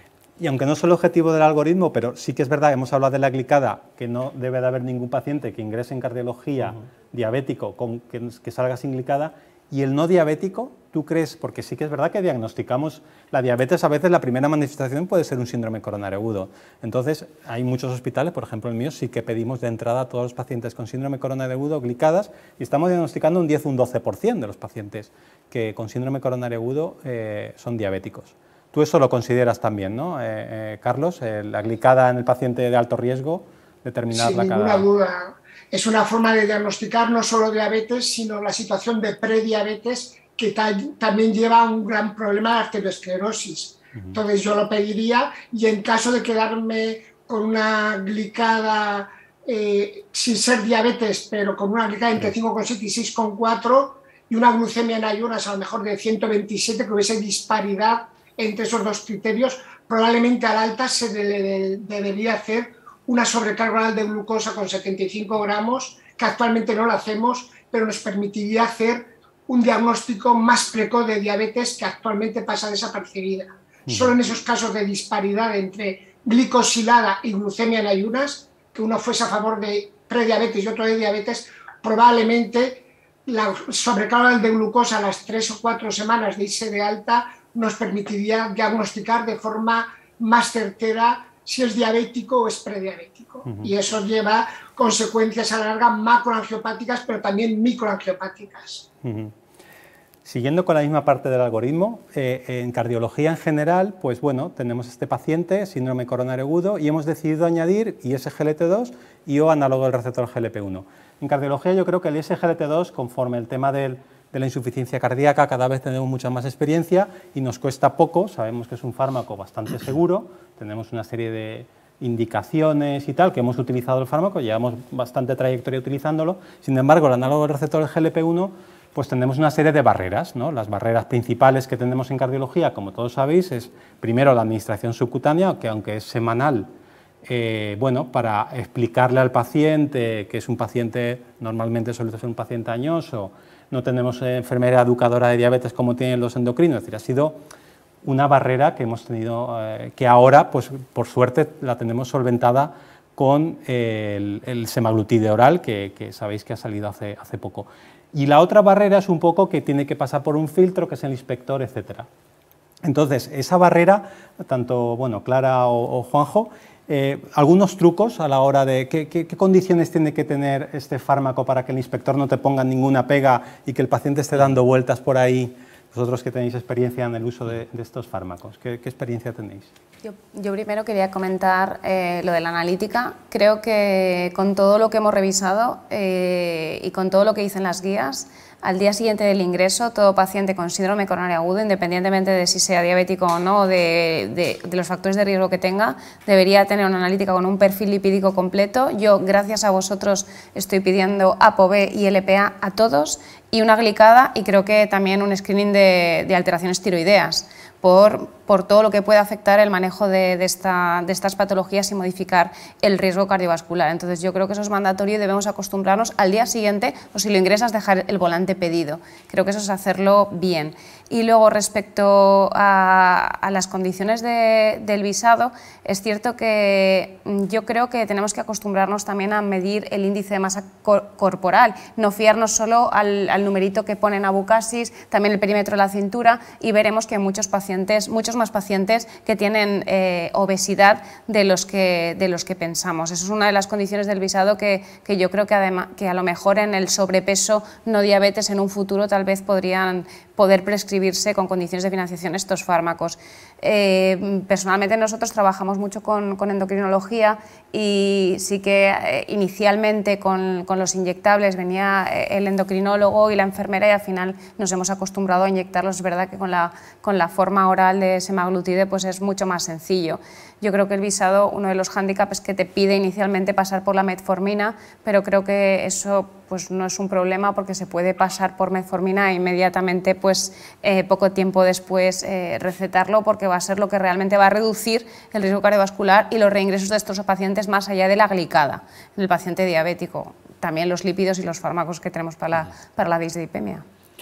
Y aunque no es el objetivo del algoritmo, pero sí que es verdad, hemos hablado de la glicada, que no debe de haber ningún paciente que ingrese en cardiología uh-huh. diabético con, que, que salga sin glicada. Y el no diabético, ¿tú crees? Porque sí que es verdad que diagnosticamos la diabetes, a veces la primera manifestación puede ser un síndrome coronario agudo. Entonces, hay muchos hospitales, por ejemplo el mío, sí que pedimos de entrada a todos los pacientes con síndrome coronario agudo glicadas y estamos diagnosticando un diez o un doce por ciento de los pacientes que con síndrome coronario agudo eh, son diabéticos. Tú eso lo consideras también, ¿no, eh, eh, Carlos? Eh, la glicada en el paciente de alto riesgo, determinarla Sin cada... ninguna duda. Es una forma de diagnosticar no solo diabetes, sino la situación de prediabetes, que también lleva a un gran problema de arteriosclerosis. Uh-huh. Entonces yo lo pediría, y en caso de quedarme con una glicada eh, sin ser diabetes, pero con una glicada entre cinco coma siete y seis coma cuatro y una glucemia en ayunas a lo mejor de ciento veintisiete, que hubiese disparidad entre esos dos criterios, probablemente al alta se de, de, debería hacer una sobrecarga oral de glucosa con setenta y cinco gramos, que actualmente no lo hacemos, pero nos permitiría hacer un diagnóstico más precoz de diabetes, que actualmente pasa desapercibida. Uh-huh. Solo en esos casos de disparidad entre glicosilada y glucemia en ayunas, que uno fuese a favor de prediabetes y otro de diabetes, probablemente la sobrecarga oral de glucosa a las tres o cuatro semanas de irse de alta nos permitiría diagnosticar de forma más certera si es diabético o es prediabético. Uh-huh. Y eso lleva consecuencias a la larga macroangiopáticas, pero también microangiopáticas. Uh-huh. Siguiendo con la misma parte del algoritmo, eh, en cardiología en general, pues bueno, tenemos este paciente, síndrome coronario agudo, y hemos decidido añadir I S G L T dos y o análogo del receptor G L P uno. En cardiología yo creo que el I S G L T dos, conforme el tema del de la insuficiencia cardíaca, cada vez tenemos mucha más experiencia y nos cuesta poco, sabemos que es un fármaco bastante seguro, tenemos una serie de indicaciones y tal, que hemos utilizado el fármaco, llevamos bastante trayectoria utilizándolo. Sin embargo, el análogo del receptor G L P uno, pues tenemos una serie de barreras, ¿no? Las barreras principales que tenemos en cardiología, como todos sabéis, es primero la administración subcutánea, que aunque es semanal, eh, bueno, para explicarle al paciente que es un paciente, normalmente suele ser un paciente añoso, no tenemos enfermera educadora de diabetes como tienen los endocrinos, es decir, ha sido una barrera que hemos tenido, eh, que ahora, pues por suerte, la tenemos solventada con el, el semaglutide oral, que, que sabéis que ha salido hace, hace poco. Y la otra barrera es un poco que tiene que pasar por un filtro, que es el inspector, etcétera. Entonces, esa barrera, tanto bueno, Clara o, o Juanjo, Eh, algunos trucos a la hora de ¿qué, qué, qué condiciones tiene que tener este fármaco para que el inspector no te ponga ninguna pega y que el paciente esté dando vueltas por ahí, vosotros que tenéis experiencia en el uso de, de estos fármacos? ¿Qué, qué experiencia tenéis? Yo, yo primero quería comentar eh, lo de la analítica. Creo que con todo lo que hemos revisado eh, y con todo lo que dicen las guías, al día siguiente del ingreso, todo paciente con síndrome coronario agudo, independientemente de si sea diabético o no, de, de, de los factores de riesgo que tenga, debería tener una analítica con un perfil lipídico completo. Yo, gracias a vosotros, estoy pidiendo ApoB y L P A a todos, y una glicada, y creo que también un screening de, de alteraciones tiroideas, por por todo lo que puede afectar el manejo de, de, esta, de estas patologías y modificar el riesgo cardiovascular. Entonces yo creo que eso es mandatorio y debemos acostumbrarnos al día siguiente, o si lo ingresas, dejar el volante pedido. Creo que eso es hacerlo bien. Y luego, respecto a, a las condiciones de, del visado, es cierto que yo creo que tenemos que acostumbrarnos también a medir el índice de masa cor corporal, no fiarnos solo al, al numerito que ponen Abucasis, también el perímetro de la cintura, y veremos que hay muchos pacientes, muchos más pacientes que tienen eh, obesidad de los que, de los que pensamos. Eso es una de las condiciones del visado que, que yo creo que, además, que a lo mejor en el sobrepeso no diabetes en un futuro tal vez podrían poder prescribirse con condiciones de financiación estos fármacos. Eh, personalmente nosotros trabajamos mucho con, con endocrinología y sí que eh, inicialmente con, con los inyectables venía el endocrinólogo y la enfermera y al final nos hemos acostumbrado a inyectarlos. Es verdad que con la, con la forma oral de semaglutide pues es mucho más sencillo. Yo creo que el visado, uno de los hándicaps es que te pide inicialmente pasar por la metformina, pero creo que eso pues no es un problema porque se puede pasar por metformina e inmediatamente, pues eh, poco tiempo después eh, recetarlo, porque va a ser lo que realmente va a reducir el riesgo cardiovascular y los reingresos de estos pacientes más allá de la glicada en el paciente diabético. También los lípidos y los fármacos que tenemos para la, para la dislipemia.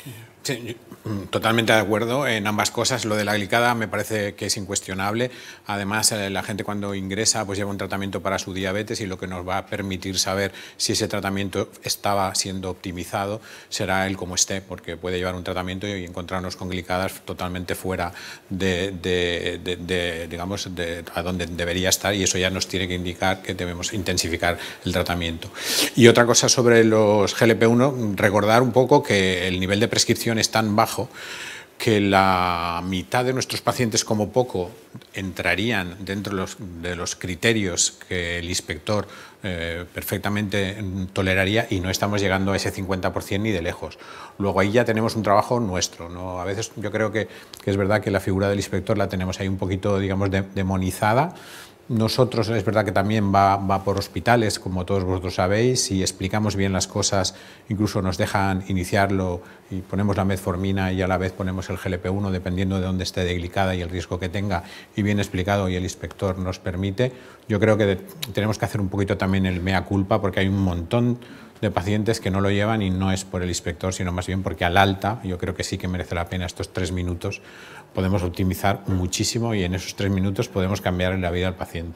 Sí, totalmente de acuerdo en ambas cosas. Lo de la glicada me parece que es incuestionable. Además, eh, la gente cuando ingresa pues lleva un tratamiento para su diabetes y lo que nos va a permitir saber si ese tratamiento estaba siendo optimizado será el cómo esté, porque puede llevar un tratamiento y encontrarnos con glicadas totalmente fuera de, de, de, de digamos, de a donde debería estar, y eso ya nos tiene que indicar que debemos intensificar el tratamiento. Y otra cosa sobre los G L P uno, recordar un poco que el nivel de prescripción es tan bajo que la mitad de nuestros pacientes como poco entrarían dentro de los, de los criterios que el inspector eh, perfectamente toleraría, y no estamos llegando a ese cincuenta por cien ni de lejos. Luego ahí ya tenemos un trabajo nuestro, ¿no? A veces yo creo que, que es verdad que la figura del inspector la tenemos ahí un poquito, digamos, de, demonizada. Nosotros es verdad que también va, va por hospitales, como todos vosotros sabéis, si explicamos bien las cosas, incluso nos dejan iniciarlo y ponemos la metformina y a la vez ponemos el G L P uno, dependiendo de dónde esté de glicada y el riesgo que tenga, y bien explicado y el inspector nos permite. Yo creo que tenemos que hacer un poquito también el mea culpa, porque hay un montón de pacientes que no lo llevan, y no es por el inspector, sino más bien porque al alta, yo creo que sí que merece la pena estos tres minutos, podemos optimizar muchísimo y en esos tres minutos podemos cambiar la vida al paciente.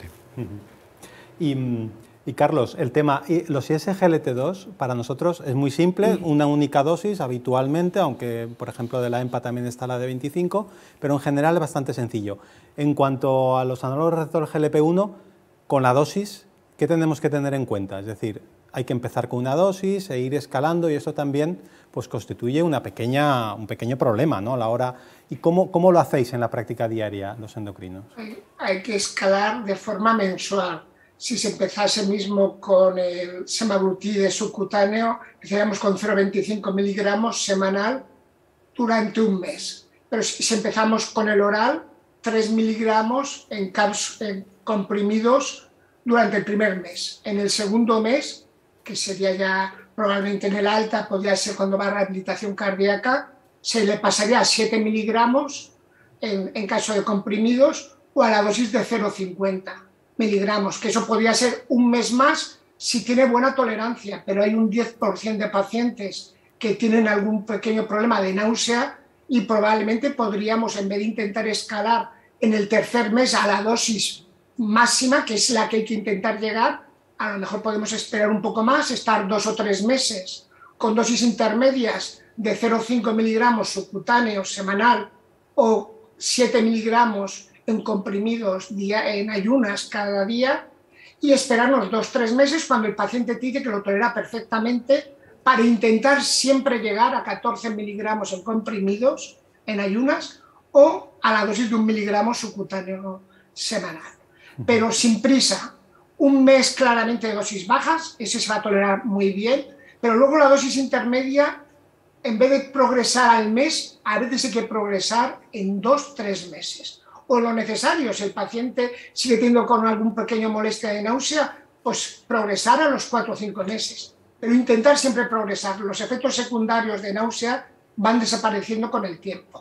Uh-huh. y, y Carlos, el tema, los I S G L T dos para nosotros es muy simple, una única dosis habitualmente, aunque por ejemplo de la EMPA también está la de veinticinco, pero en general es bastante sencillo. En cuanto a los análogos receptores G L P uno, con la dosis, ¿qué tenemos que tener en cuenta? Es decir, hay que empezar con una dosis e ir escalando, y eso también pues, constituye una pequeña, un pequeño problema, ¿no? A la hora. ¿Y cómo, cómo lo hacéis en la práctica diaria los endocrinos? Hay, hay que escalar de forma mensual. Si se empezase mismo con el semaglutide subcutáneo, empezaríamos con cero coma veinticinco miligramos semanal durante un mes. Pero si, si empezamos con el oral, tres miligramos en, en comprimidos durante el primer mes. En el segundo mes, que sería ya probablemente en el alta, podría ser cuando va a rehabilitación cardíaca, se le pasaría a siete miligramos en, en caso de comprimidos, o a la dosis de cero coma cincuenta miligramos, que eso podría ser un mes más si tiene buena tolerancia, pero hay un diez por ciento de pacientes que tienen algún pequeño problema de náusea y probablemente podríamos, en vez de intentar escalar en el tercer mes a la dosis máxima, que es la que hay que intentar llegar, a lo mejor podemos esperar un poco más, estar dos o tres meses con dosis intermedias de cero coma cinco miligramos subcutáneos semanal o siete miligramos en comprimidos en ayunas cada día, y esperarnos dos o tres meses cuando el paciente te dice que lo tolera perfectamente, para intentar siempre llegar a catorce miligramos en comprimidos en ayunas o a la dosis de un miligramo subcutáneo semanal. Pero sin prisa. Un mes claramente de dosis bajas, ese se va a tolerar muy bien, pero luego la dosis intermedia, en vez de progresar al mes, a veces hay que progresar en dos, tres meses. O lo necesario, si el paciente sigue teniendo con algún pequeño molestia de náusea, pues progresar a los cuatro o cinco meses. Pero intentar siempre progresar. Los efectos secundarios de náusea van desapareciendo con el tiempo.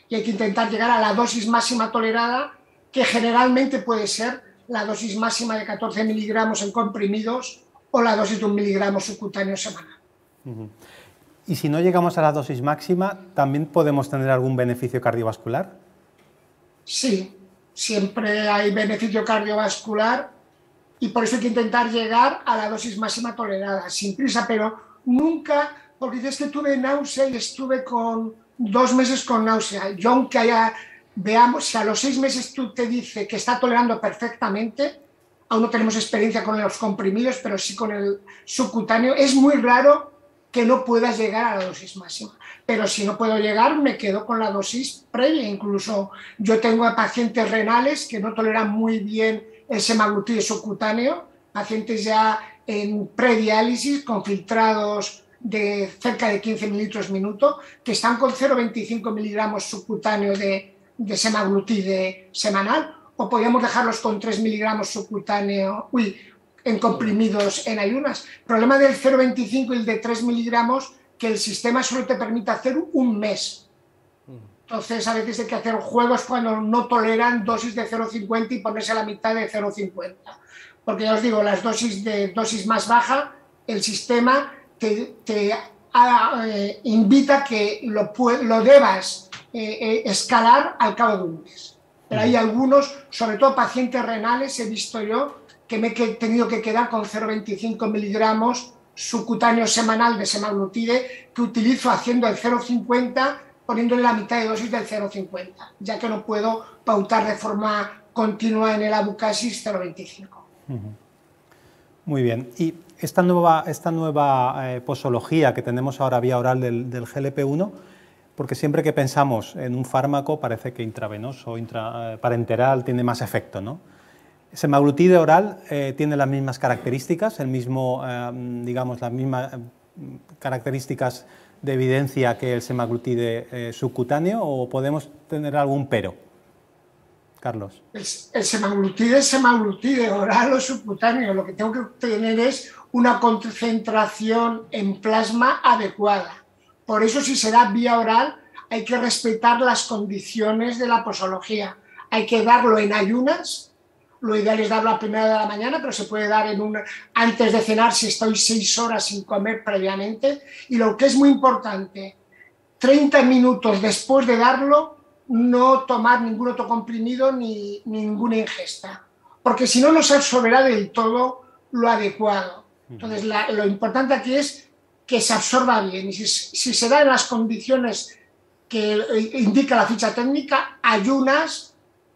y hay que intentar llegar a la dosis máxima tolerada, que generalmente puede ser la dosis máxima de catorce miligramos en comprimidos o la dosis de un miligramo subcutáneo semanal. Uh-huh. Y si no llegamos a la dosis máxima, ¿también podemos tener algún beneficio cardiovascular? Sí, siempre hay beneficio cardiovascular y por eso hay que intentar llegar a la dosis máxima tolerada, sin prisa, pero nunca, porque dices que tuve náusea y estuve con dos meses con náusea. Yo, aunque haya, veamos, si a los seis meses tú te dice que está tolerando perfectamente, aún no tenemos experiencia con los comprimidos, pero sí con el subcutáneo, es muy raro que no puedas llegar a la dosis máxima. Pero si no puedo llegar, me quedo con la dosis previa. Incluso yo tengo a pacientes renales que no toleran muy bien el semaglutide subcutáneo, pacientes ya en prediálisis con filtrados de cerca de quince mililitros minuto, que están con cero coma veinticinco miligramos subcutáneo de, de semaglutide semanal, o podríamos dejarlos con tres miligramos subcutáneo, uy, en comprimidos en ayunas. El problema del cero coma veinticinco y el de tres miligramos, que el sistema solo te permite hacer un mes. Entonces, a veces hay que hacer juegos cuando no toleran dosis de cero coma cincuenta y ponerse a la mitad de cero coma cincuenta. Porque ya os digo, las dosis de dosis más baja, el sistema te, te a, eh, invita a que lo, lo debas eh, eh, escalar al cabo de un mes. Pero hay algunos, sobre todo pacientes renales, he visto yo, que me he tenido que quedar con cero coma veinticinco miligramos subcutáneo semanal de semaglutide, que utilizo haciendo el cero coma cincuenta, poniéndole la mitad de dosis del cero coma cincuenta, ya que no puedo pautar de forma continua en el abucasis cero coma veinticinco. Muy bien. Y esta nueva, esta nueva eh, posología que tenemos ahora vía oral del, del G L P uno, porque siempre que pensamos en un fármaco parece que intravenoso o intra, eh, parenteral tiene más efecto, ¿no? ¿Semaglutide oral eh, tiene las mismas características, el mismo, eh, digamos, las mismas eh, características de evidencia que el semaglutide eh, subcutáneo, o podemos tener algún pero? Carlos. El, el semaglutide es semaglutide, oral o subcutáneo. Lo que tengo que tener es una concentración en plasma adecuada. Por eso, si se da vía oral, hay que respetar las condiciones de la posología. Hay que darlo en ayunas. Lo ideal es darlo a primera hora de la mañana, pero se puede dar en un, antes de cenar si estoy seis horas sin comer previamente. Y lo que es muy importante, treinta minutos después de darlo, no tomar ningún otro comprimido ni, ni ninguna ingesta, porque si no, no se absorberá del todo lo adecuado. Entonces, la, lo importante aquí es que se absorba bien. Y si, si se da en las condiciones que indica la ficha técnica, ayunas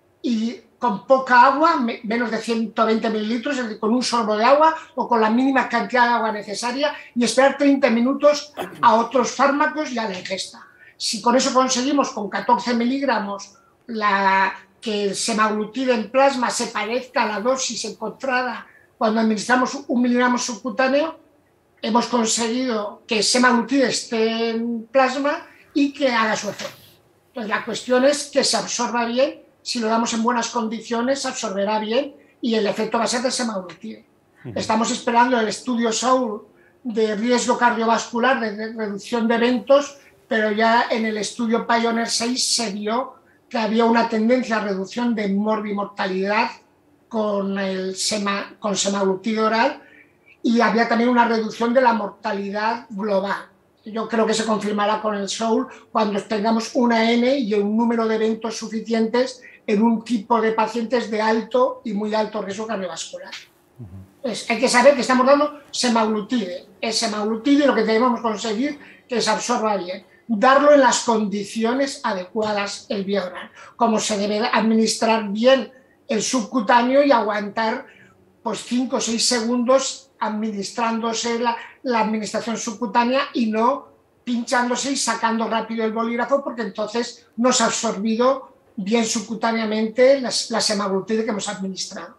y con poca agua, menos de ciento veinte mililitros, es decir, con un sorbo de agua o con la mínima cantidad de agua necesaria, y esperar treinta minutos a otros fármacos y a la ingesta. Si con eso conseguimos, con catorce miligramos, la, que el semaglutide en plasma se parezca a la dosis encontrada cuando administramos un miligramo subcutáneo, hemos conseguido que el semaglutide esté en plasma y que haga su efecto. Entonces, la cuestión es que se absorba bien. Si lo damos en buenas condiciones, se absorberá bien y el efecto va a ser de semaglutide. Uh-huh. Estamos esperando el estudio SOUL de riesgo cardiovascular, de, de reducción de eventos, pero ya en el estudio Pioneer seis se vio que había una tendencia a reducción de morbimortalidad con el sema, con semaglutide oral, y había también una reducción de la mortalidad global. Yo creo que se confirmará con el SOUL cuando tengamos una N y un número de eventos suficientes en un tipo de pacientes de alto y muy alto riesgo cardiovascular. Uh-huh. Pues hay que saber que estamos dando semaglutide. Es semaglutide lo que debemos conseguir que se absorba bien. Darlo en las condiciones adecuadas el vía oral, como se debe administrar bien el subcutáneo y aguantar pues cinco o seis segundos administrándose la, la administración subcutánea y no pinchándose y sacando rápido el bolígrafo, porque entonces no se ha absorbido bien subcutáneamente la, la semaglutide que hemos administrado.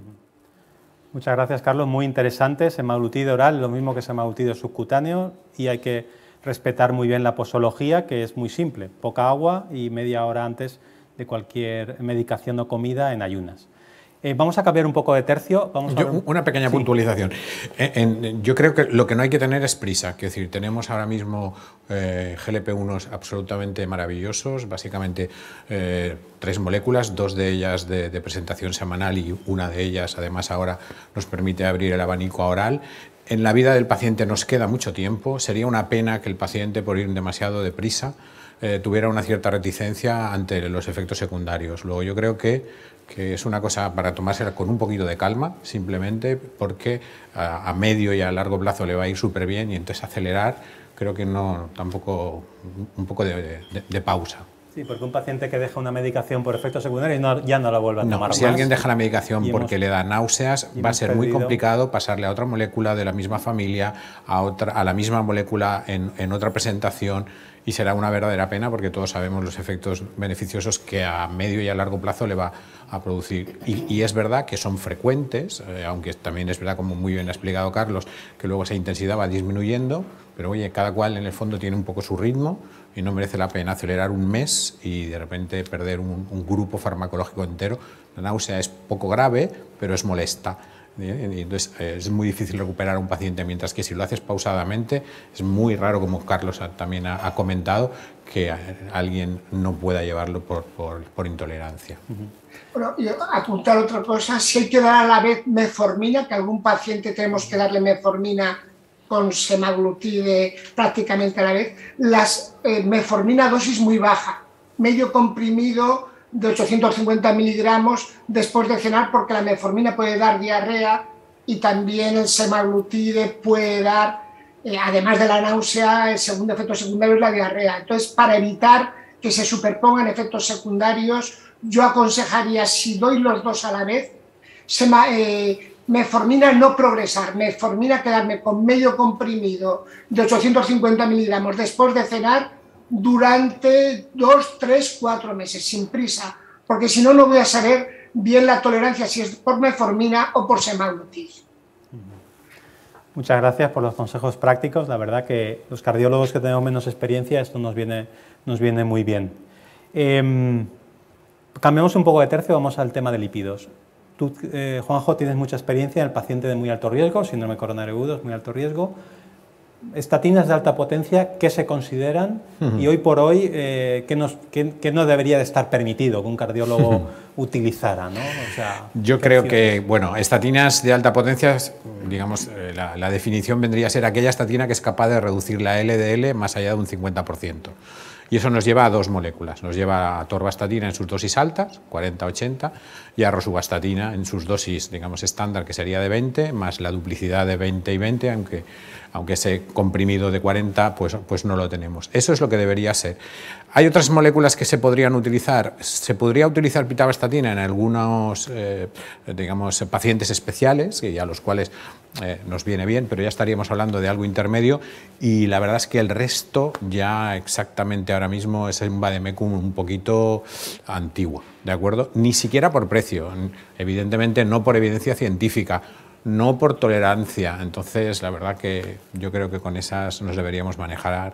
Muchas gracias, Carlos. Muy interesante. Semaglutide oral, lo mismo que semaglutide subcutáneo, y hay que respetar muy bien la posología, que es muy simple: poca agua y media hora antes de cualquier medicación o comida en ayunas. Eh, vamos a cambiar un poco de tercio. Vamos a yo, ver... Una pequeña sí. puntualización. En, en, yo creo que lo que no hay que tener es prisa. Quiero decir, tenemos ahora mismo eh, G L P uno absolutamente maravillosos, básicamente eh, tres moléculas, dos de ellas de, de presentación semanal y una de ellas, además, ahora nos permite abrir el abanico oral. En la vida del paciente nos queda mucho tiempo. Sería una pena que el paciente, por ir demasiado deprisa, eh, tuviera una cierta reticencia ante los efectos secundarios. Luego, yo creo que que es una cosa para tomársela con un poquito de calma, simplemente porque a, a medio y a largo plazo le va a ir súper bien y entonces acelerar, creo que no, tampoco, un poco de, de, de pausa. Sí, porque un paciente que deja una medicación por efectos secundarios no, ya no la vuelve a tomar no, más. Si alguien deja la medicación porque hemos, le da náuseas, va a ser perdido. muy complicado pasarle a otra molécula de la misma familia, a, otra, a la misma molécula en, en otra presentación, y será una verdadera pena porque todos sabemos los efectos beneficiosos que a medio y a largo plazo le va a producir. Y, y es verdad que son frecuentes, eh, aunque también es verdad, como muy bien ha explicado Carlos, que luego esa intensidad va disminuyendo, pero oye, cada cual en el fondo tiene un poco su ritmo y no merece la pena acelerar un mes y de repente perder un, un grupo farmacológico entero. La náusea es poco grave, pero es molesta. Y entonces eh, es muy difícil recuperar a un paciente, mientras que si lo haces pausadamente es muy raro, como Carlos ha, también ha, ha comentado, que a, alguien no pueda llevarlo por, por, por intolerancia. Uh-huh. Bueno, y apuntar otra cosa, si hay que dar a la vez metformina, que a algún paciente tenemos que darle metformina con semaglutide prácticamente a la vez, las eh, metformina dosis muy baja, medio comprimido de ochocientos cincuenta miligramos después de cenar, porque la metformina puede dar diarrea y también el semaglutide puede dar, eh, además de la náusea, el segundo efecto secundario es la diarrea. Entonces, para evitar que se superpongan efectos secundarios, yo aconsejaría, si doy los dos a la vez, sema, eh, metformina no progresar, metformina quedarme con medio comprimido de ochocientos cincuenta miligramos después de cenar durante dos, tres, cuatro meses, sin prisa, porque si no, no voy a saber bien la tolerancia, si es por metformina o por semaglutide. Muchas gracias por los consejos prácticos. La verdad que los cardiólogos que tenemos menos experiencia, esto nos viene, nos viene muy bien. Eh, cambiamos un poco de tercio, vamos al tema de lípidos. Tú, eh, Juanjo, tienes mucha experiencia en el paciente de muy alto riesgo, síndrome coronario agudo, es muy alto riesgo. Estatinas de alta potencia, ¿qué se consideran? Uh-huh. Y hoy por hoy, eh, ¿qué, nos, qué, ¿qué no debería de estar permitido que un cardiólogo uh-huh. utilizara, ¿no? O sea, yo creo que, bueno, estatinas de alta potencia, digamos, eh, la, la definición vendría a ser aquella estatina que es capaz de reducir la L D L más allá de un cincuenta por ciento. Y eso nos lleva a dos moléculas, nos lleva a torvastatina en sus dosis altas, cuarenta ochenta, y a rosuvastatina en sus dosis, digamos, estándar, que sería de veinte, más la duplicidad de veinte y veinte, aunque, aunque ese comprimido de cuarenta, pues, pues no lo tenemos. Eso es lo que debería ser. Hay otras moléculas que se podrían utilizar. Se podría utilizar pitavastatina en algunos, eh, digamos, pacientes especiales, y a los cuales eh, nos viene bien, pero ya estaríamos hablando de algo intermedio, y la verdad es que el resto ya exactamente ahora mismo es un vademecum un poquito antiguo, ¿de acuerdo? Ni siquiera por precio, evidentemente no por evidencia científica, no por tolerancia. Entonces, la verdad que yo creo que con esas nos deberíamos manejar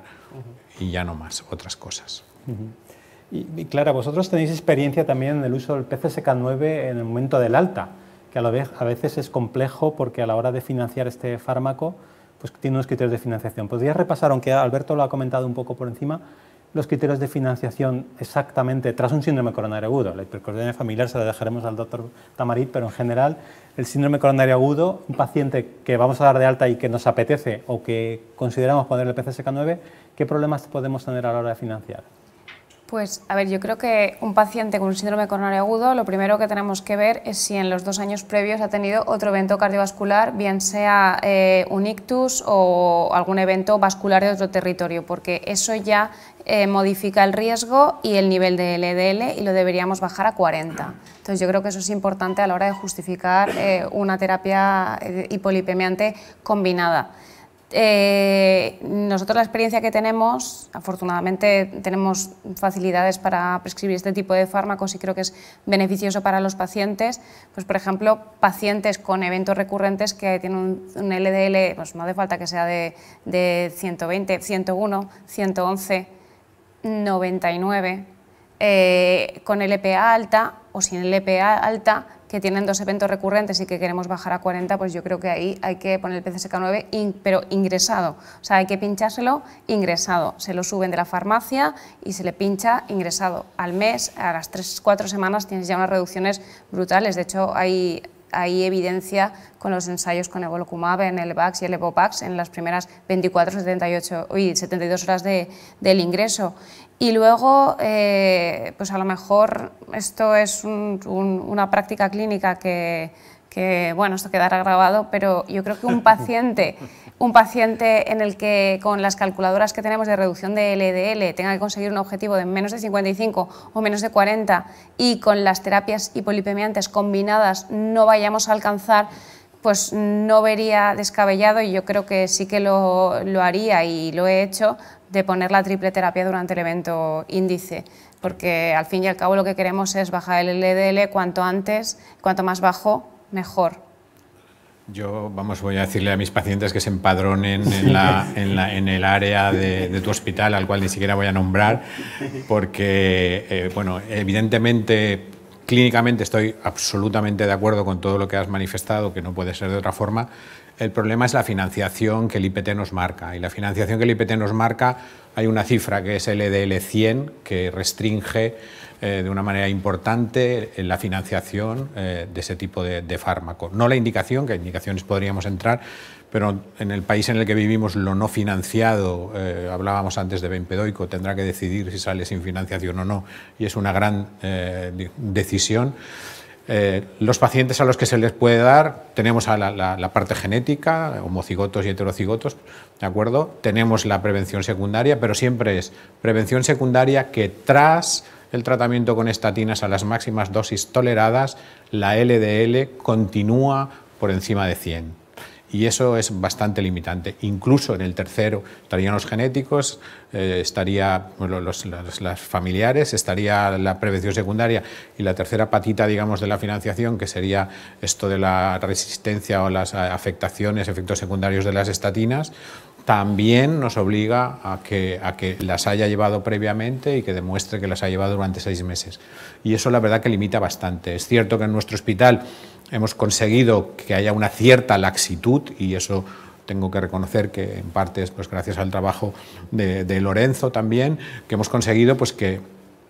y ya no más, otras cosas. Uh-huh. y, y Clara, vosotros tenéis experiencia también en el uso del P C S K nueve en el momento del alta, que a la vez a veces es complejo porque a la hora de financiar este fármaco pues tiene unos criterios de financiación. ¿Podrías repasar, aunque Alberto lo ha comentado un poco por encima, los criterios de financiación exactamente tras un síndrome coronario agudo? La hipercolesterolemia familiar se la dejaremos al doctor Tamarit, pero en general el síndrome coronario agudo, un paciente que vamos a dar de alta y que nos apetece o que consideramos ponerle P C S K nueve, ¿qué problemas podemos tener a la hora de financiar? Pues, a ver, yo creo que un paciente con un síndrome coronario agudo, lo primero que tenemos que ver es si en los dos años previos ha tenido otro evento cardiovascular, bien sea eh, un ictus o algún evento vascular de otro territorio, porque eso ya eh, modifica el riesgo y el nivel de L D L y lo deberíamos bajar a cuarenta. Entonces, yo creo que eso es importante a la hora de justificar eh, una terapia eh, hipolipemiante combinada. Eh, nosotros la experiencia que tenemos, afortunadamente tenemos facilidades para prescribir este tipo de fármacos y creo que es beneficioso para los pacientes, pues por ejemplo pacientes con eventos recurrentes que tienen un, un L D L, pues no hace falta que sea de, de ciento veinte, ciento uno, ciento once, noventa y nueve, eh, con L P A alta o sin L P A alta, que tienen dos eventos recurrentes y que queremos bajar a cuarenta, pues yo creo que ahí hay que poner el P C S K nueve, in, pero ingresado. O sea, hay que pinchárselo ingresado. Se lo suben de la farmacia y se le pincha ingresado. Al mes, a las tres cuatro semanas, tienes ya unas reducciones brutales. De hecho, hay... hay evidencia con los ensayos con Evolocumab en el Vax y el Evopax en las primeras veinticuatro, setenta y ocho, uy, setenta y dos horas de, del ingreso. Y luego, eh, pues a lo mejor esto es un, un, una práctica clínica que, que, bueno, esto quedará grabado, pero yo creo que un paciente, un paciente en el que con las calculadoras que tenemos de reducción de L D L tenga que conseguir un objetivo de menos de cincuenta y cinco o menos de cuarenta y con las terapias hipolipemiantes combinadas no vayamos a alcanzar, pues no vería descabellado, y yo creo que sí que lo, lo haría y lo he hecho, de poner la triple terapia durante el evento índice, porque al fin y al cabo lo que queremos es bajar el L D L cuanto antes, cuanto más bajo, mejor. Yo, vamos, voy a decirle a mis pacientes que se empadronen en, la, en, la, en el área de, de tu hospital, al cual ni siquiera voy a nombrar, porque, eh, bueno, evidentemente, clínicamente estoy absolutamente de acuerdo con todo lo que has manifestado, que no puede ser de otra forma. El problema es la financiación que el I P T nos marca, y la financiación que el I P T nos marca, hay una cifra que es L D L cien, que restringe eh, de una manera importante la financiación eh, de ese tipo de, de fármaco. No la indicación, que indicaciones podríamos entrar, pero en el país en el que vivimos lo no financiado, eh, hablábamos antes de bempedoico, tendrá que decidir si sale sin financiación o no, y es una gran eh, decisión. Eh, los pacientes a los que se les puede dar, tenemos a la, la, la parte genética, homocigotos y heterocigotos, ¿de acuerdo? Tenemos la prevención secundaria, pero siempre es prevención secundaria que tras el tratamiento con estatinas a las máximas dosis toleradas, la L D L continúa por encima de cien. Y eso es bastante limitante. Incluso en el tercero estarían los genéticos, eh, estaría bueno, los, los, las familiares, estaría la prevención secundaria, y la tercera patita, digamos, de la financiación, que sería esto de la resistencia o las afectaciones, efectos secundarios de las estatinas, también nos obliga a que, a que las haya llevado previamente y que demuestre que las ha llevado durante seis meses. Y eso la verdad que limita bastante. Es cierto que en nuestro hospital hemos conseguido que haya una cierta laxitud, y eso tengo que reconocer que en parte es pues, gracias al trabajo de, de Lorenzo también, que hemos conseguido pues, que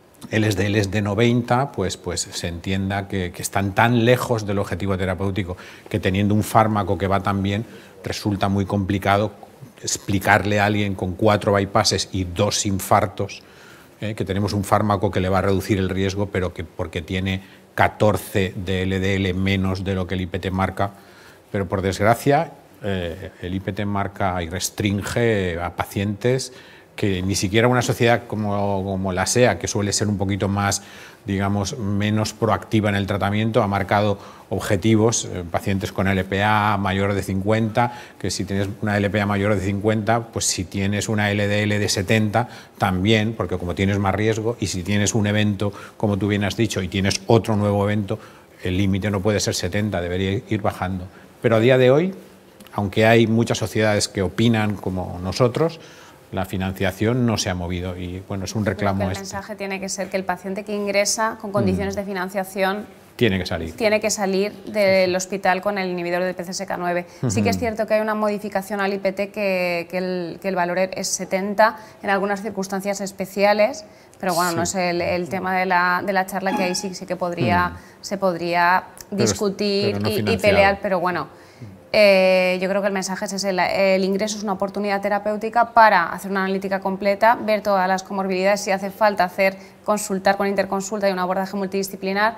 L D Ls de noventa pues, pues, se entienda que, que están tan lejos del objetivo terapéutico que teniendo un fármaco que va tan bien resulta muy complicado explicarle a alguien con cuatro bypasses y dos infartos eh, que tenemos un fármaco que le va a reducir el riesgo, pero que porque tiene catorce de L D L menos de lo que el I P T marca, pero por desgracia eh, el I P T marca y restringe a pacientes que ni siquiera una sociedad como, como la SEA, que suele ser un poquito más, digamos, menos proactiva en el tratamiento, ha marcado objetivos, eh, pacientes con L P A mayor de cincuenta, que si tienes una L P A mayor de cincuenta, pues si tienes una L D L de setenta, también, porque como tienes más riesgo, y si tienes un evento, como tú bien has dicho, y tienes otro nuevo evento, el límite no puede ser setenta, debería ir bajando. Pero a día de hoy, aunque hay muchas sociedades que opinan como nosotros, la financiación no se ha movido y bueno, es un reclamo. El mensaje este. tiene que ser que el paciente que ingresa con condiciones mm. de financiación tiene que salir. Tiene que salir del hospital con el inhibidor del P C S K nueve. Uh-huh. Sí que es cierto que hay una modificación al I P T que, que, el, que el valor es setenta en algunas circunstancias especiales, pero bueno, sí. no es el, el tema de la, de la charla, que ahí sí, sí que podría, uh-huh. se podría pero discutir es, pero no y, y pelear, pero bueno. Eh, yo creo que el mensaje es ese, el, el ingreso es una oportunidad terapéutica para hacer una analítica completa, ver todas las comorbilidades, si hace falta hacer consultar con interconsulta y un abordaje multidisciplinar,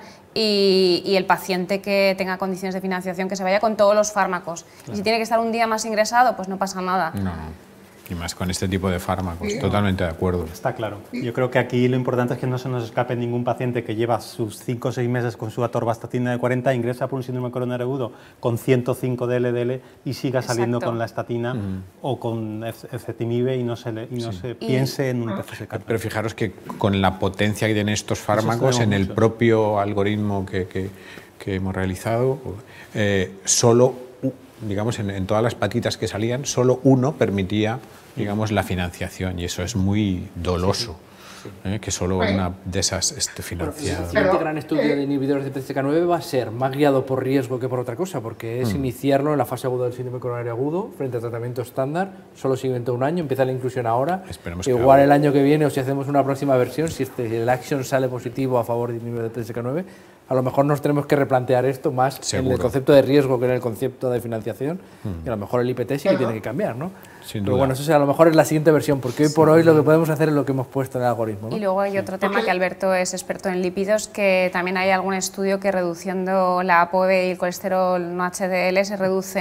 y, y el paciente que tenga condiciones de financiación que se vaya con todos los fármacos. Claro. Y si tiene que estar un día más ingresado, pues no pasa nada. No. Y más con este tipo de fármacos, sí. Totalmente de acuerdo. Está claro. Yo creo que aquí lo importante es que no se nos escape ningún paciente que lleva sus cinco o seis meses con su atorvastatina de cuarenta, ingresa por un síndrome coronario agudo con ciento cinco de L D L y siga saliendo Exacto. con la estatina uh-huh. o con ezetimibe y no se, le, y no sí. se piense y, en un P C S K. Pero fijaros que con la potencia que tienen estos fármacos, en el mucho. propio algoritmo que, que, que hemos realizado, eh, solo digamos, en, en todas las patitas que salían, solo uno permitía, digamos, la financiación, y eso es muy doloso. sí. eh, que solo bueno. una de esas esté financiada. El siguiente gran estudio de inhibidores de P C S K nueve va a ser más guiado por riesgo que por otra cosa, porque es mm. iniciarlo en la fase aguda del síndrome coronario agudo frente a tratamiento estándar, solo seguimiento de un año, empieza la inclusión ahora. Esperemos Igual que el año que viene, o si hacemos una próxima versión, si este, el Action sale positivo a favor de inhibidores de P C S K nueve, a lo mejor nos tenemos que replantear esto más Seguro. en el concepto de riesgo que en el concepto de financiación, mm. y a lo mejor el I P T sí que tiene que cambiar, ¿no? Sin Pero duda. bueno, eso sea, a lo mejor es la siguiente versión, porque hoy por hoy lo que podemos hacer es lo que hemos puesto en el algoritmo, ¿no? Y luego hay otro tema que Alberto es experto en lípidos, que también hay algún estudio que reduciendo la ApoB y el colesterol no H D L se reduce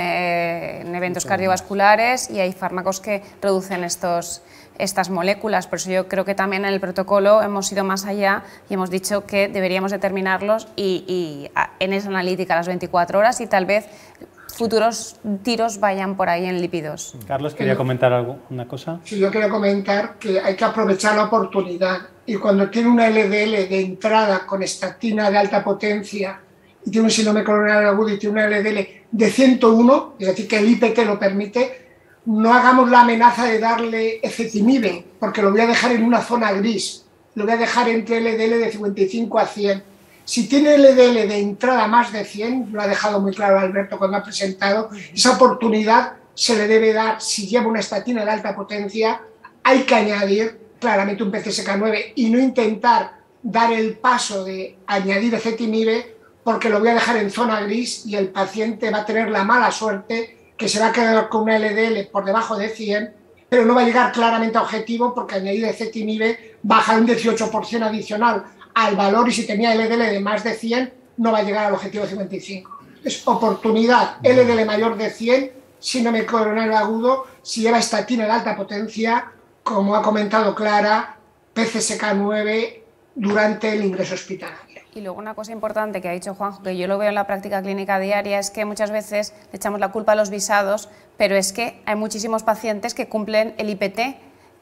en eventos cardiovasculares, y hay fármacos que reducen estos estas moléculas. Por eso yo creo que también en el protocolo hemos ido más allá y hemos dicho que deberíamos determinarlos y, y en esa analítica a las veinticuatro horas, y tal vez futuros tiros vayan por ahí en lípidos. Carlos, ¿quería comentar algo, una cosa? Sí, yo quería comentar que hay que aprovechar la oportunidad, y cuando tiene una L D L de entrada con estatina de alta potencia y tiene un síndrome coronario agudo y tiene una L D L de ciento uno, es decir, que el I P T lo permite, no hagamos la amenaza de darle ezetimibe, porque lo voy a dejar en una zona gris, lo voy a dejar entre L D L de cincuenta y cinco a cien. Si tiene L D L de entrada más de cien, lo ha dejado muy claro Alberto cuando ha presentado, esa oportunidad se le debe dar. Si lleva una estatina de alta potencia, hay que añadir claramente un P C S K nueve y no intentar dar el paso de añadir ezetimibe, porque lo voy a dejar en zona gris y el paciente va a tener la mala suerte que se va a quedar con una L D L por debajo de cien, pero no va a llegar claramente a objetivo, porque añadir ezetimibe baja un dieciocho por ciento adicional al valor, y si tenía L D L de más de cien no va a llegar al objetivo de cincuenta y cinco. Es oportunidad, L D L mayor de cien, síndrome coronario agudo, si lleva estatina de alta potencia, como ha comentado Clara, P C S K nueve durante el ingreso hospitalario. Y luego una cosa importante que ha dicho Juanjo, que yo lo veo en la práctica clínica diaria, es que muchas veces le echamos la culpa a los visados, pero es que hay muchísimos pacientes que cumplen el I P T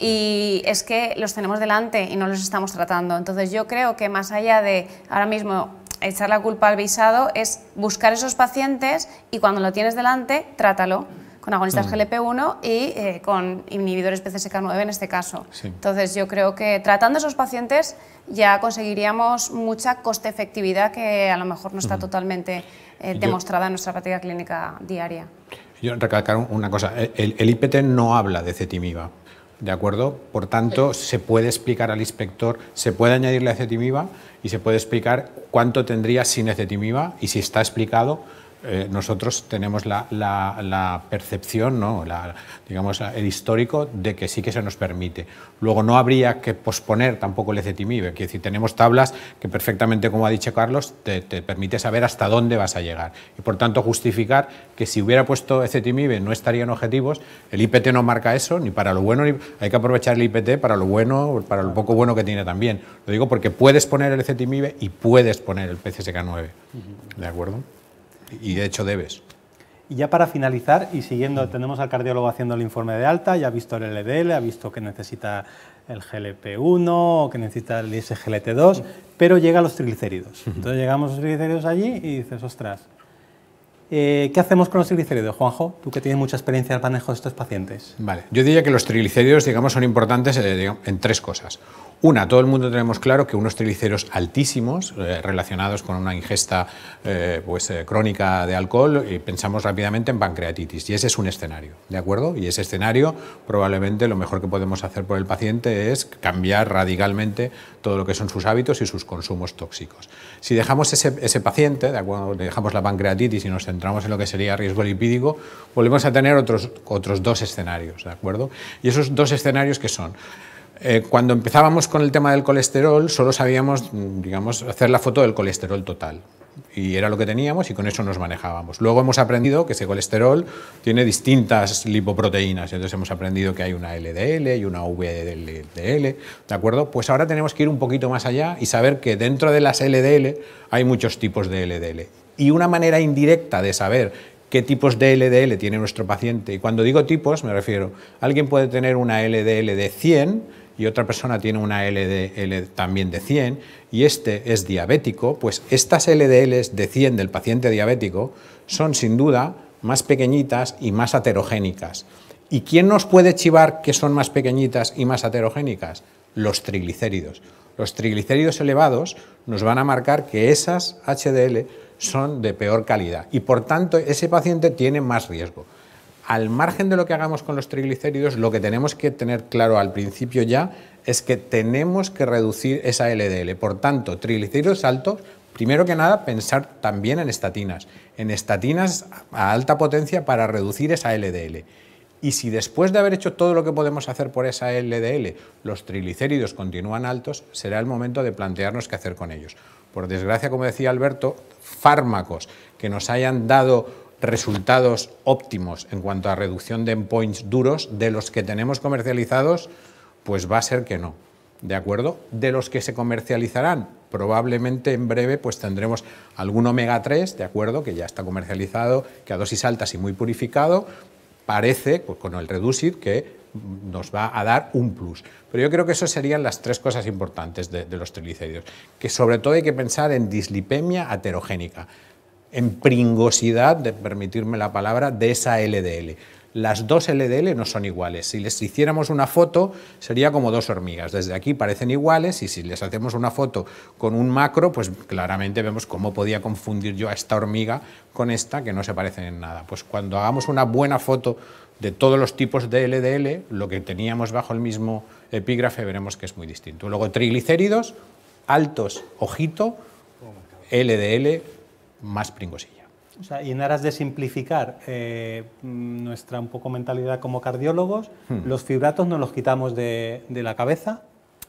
y es que los tenemos delante y no los estamos tratando. Entonces yo creo que más allá de ahora mismo echar la culpa al visado, es buscar esos pacientes y cuando lo tienes delante, trátalo con agonistas G L P uno y eh, con inhibidores P C S K nueve en este caso. Sí. Entonces yo creo que tratando a esos pacientes ya conseguiríamos mucha coste-efectividad que a lo mejor no está uh-huh. totalmente eh, demostrada yo, en nuestra práctica clínica diaria. Yo recalcar una cosa, el, el I P T no habla de ezetimiba, ¿de acuerdo? Por tanto, se puede explicar al inspector, se puede añadirle ezetimiba y se puede explicar cuánto tendría sin ezetimiba, y si está explicado, Eh, nosotros tenemos la, la, la percepción, ¿no? la, digamos, el histórico de que sí que se nos permite. Luego no habría que posponer tampoco el ezetimibe, es decir, tenemos tablas que perfectamente, como ha dicho Carlos, te, te permite saber hasta dónde vas a llegar y por tanto justificar que si hubiera puesto ezetimibe no estarían objetivos. El I P T no marca eso, ni para lo bueno, ni, hay que aprovechar el I P T para lo bueno, para lo poco bueno que tiene también. Lo digo porque puedes poner el ezetimibe y puedes poner el P C S K nueve, ¿de acuerdo? Y de hecho debes. Y ya para finalizar, y siguiendo, tenemos al cardiólogo haciendo el informe de alta, ya ha visto el L D L, ha visto que necesita el G L P uno, que necesita el S G L T dos, pero llega a los triglicéridos. Entonces llegamos a los triglicéridos allí y dices, ostras, eh, ¿qué hacemos con los triglicéridos, Juanjo? Tú que tienes mucha experiencia en el manejo de estos pacientes. Vale, yo diría que los triglicéridos, digamos, son importantes eh, digamos, en tres cosas. Una, todo el mundo tenemos claro que unos triglicéridos altísimos, eh, relacionados con una ingesta eh, pues, eh, crónica de alcohol, y pensamos rápidamente en pancreatitis, y ese es un escenario, ¿de acuerdo? Y ese escenario, probablemente lo mejor que podemos hacer por el paciente es cambiar radicalmente todo lo que son sus hábitos y sus consumos tóxicos. Si dejamos ese, ese paciente, ¿de acuerdo? Dejamos la pancreatitis y nos centramos en lo que sería riesgo lipídico, volvemos a tener otros, otros dos escenarios, ¿de acuerdo? Y esos dos escenarios, ¿qué son? Eh, cuando empezábamos con el tema del colesterol, solo sabíamos, digamos, hacer la foto del colesterol total. Y era lo que teníamos y con eso nos manejábamos. Luego hemos aprendido que ese colesterol tiene distintas lipoproteínas. Entonces hemos aprendido que hay una L D L y una V D L, ¿de acuerdo? Pues ahora tenemos que ir un poquito más allá y saber que dentro de las L D L hay muchos tipos de L D L. Y una manera indirecta de saber qué tipos de L D L tiene nuestro paciente, y cuando digo tipos me refiero, alguien puede tener una L D L de cien y otra persona tiene una L D L también de cien y este es diabético, pues estas L D Ls de cien del paciente diabético son sin duda más pequeñitas y más aterogénicas. ¿Y quién nos puede chivar que son más pequeñitas y más aterogénicas? los triglicéridos. Los triglicéridos elevados nos van a marcar que esas H D L son de peor calidad y por tanto ese paciente tiene más riesgo. Al margen de lo que hagamos con los triglicéridos, lo que tenemos que tener claro al principio ya es que tenemos que reducir esa L D L. Por tanto, triglicéridos altos, primero que nada, pensar también en estatinas, en estatinas a alta potencia para reducir esa L D L. Y si después de haber hecho todo lo que podemos hacer por esa L D L, los triglicéridos continúan altos, será el momento de plantearnos qué hacer con ellos. Por desgracia, como decía Alberto, fármacos que nos hayan dado resultados óptimos en cuanto a reducción de endpoints duros de los que tenemos comercializados, pues va a ser que no, ¿de acuerdo? De los que se comercializarán, probablemente en breve pues tendremos algún omega tres, ¿de acuerdo? Que ya está comercializado, que a dosis altas y muy purificado, parece, pues, con el Reducit, que nos va a dar un plus. Pero yo creo que eso serían las tres cosas importantes de, de los triglicéridos, que sobre todo hay que pensar en dislipemia aterogénica, en pringosidad, de permitirme la palabra, de esa L D L. Las dos L D L no son iguales. Si les hiciéramos una foto, sería como dos hormigas. Desde aquí parecen iguales y si les hacemos una foto con un macro, pues claramente vemos cómo podía confundir yo a esta hormiga con esta, que no se parecen en nada. Pues cuando hagamos una buena foto de todos los tipos de L D L, lo que teníamos bajo el mismo epígrafe veremos que es muy distinto. Luego triglicéridos, altos, ojito, L D L, más pringosilla. O sea, y en aras de simplificar eh, nuestra un poco mentalidad como cardiólogos, hmm. ¿los fibratos no los quitamos de, de la cabeza?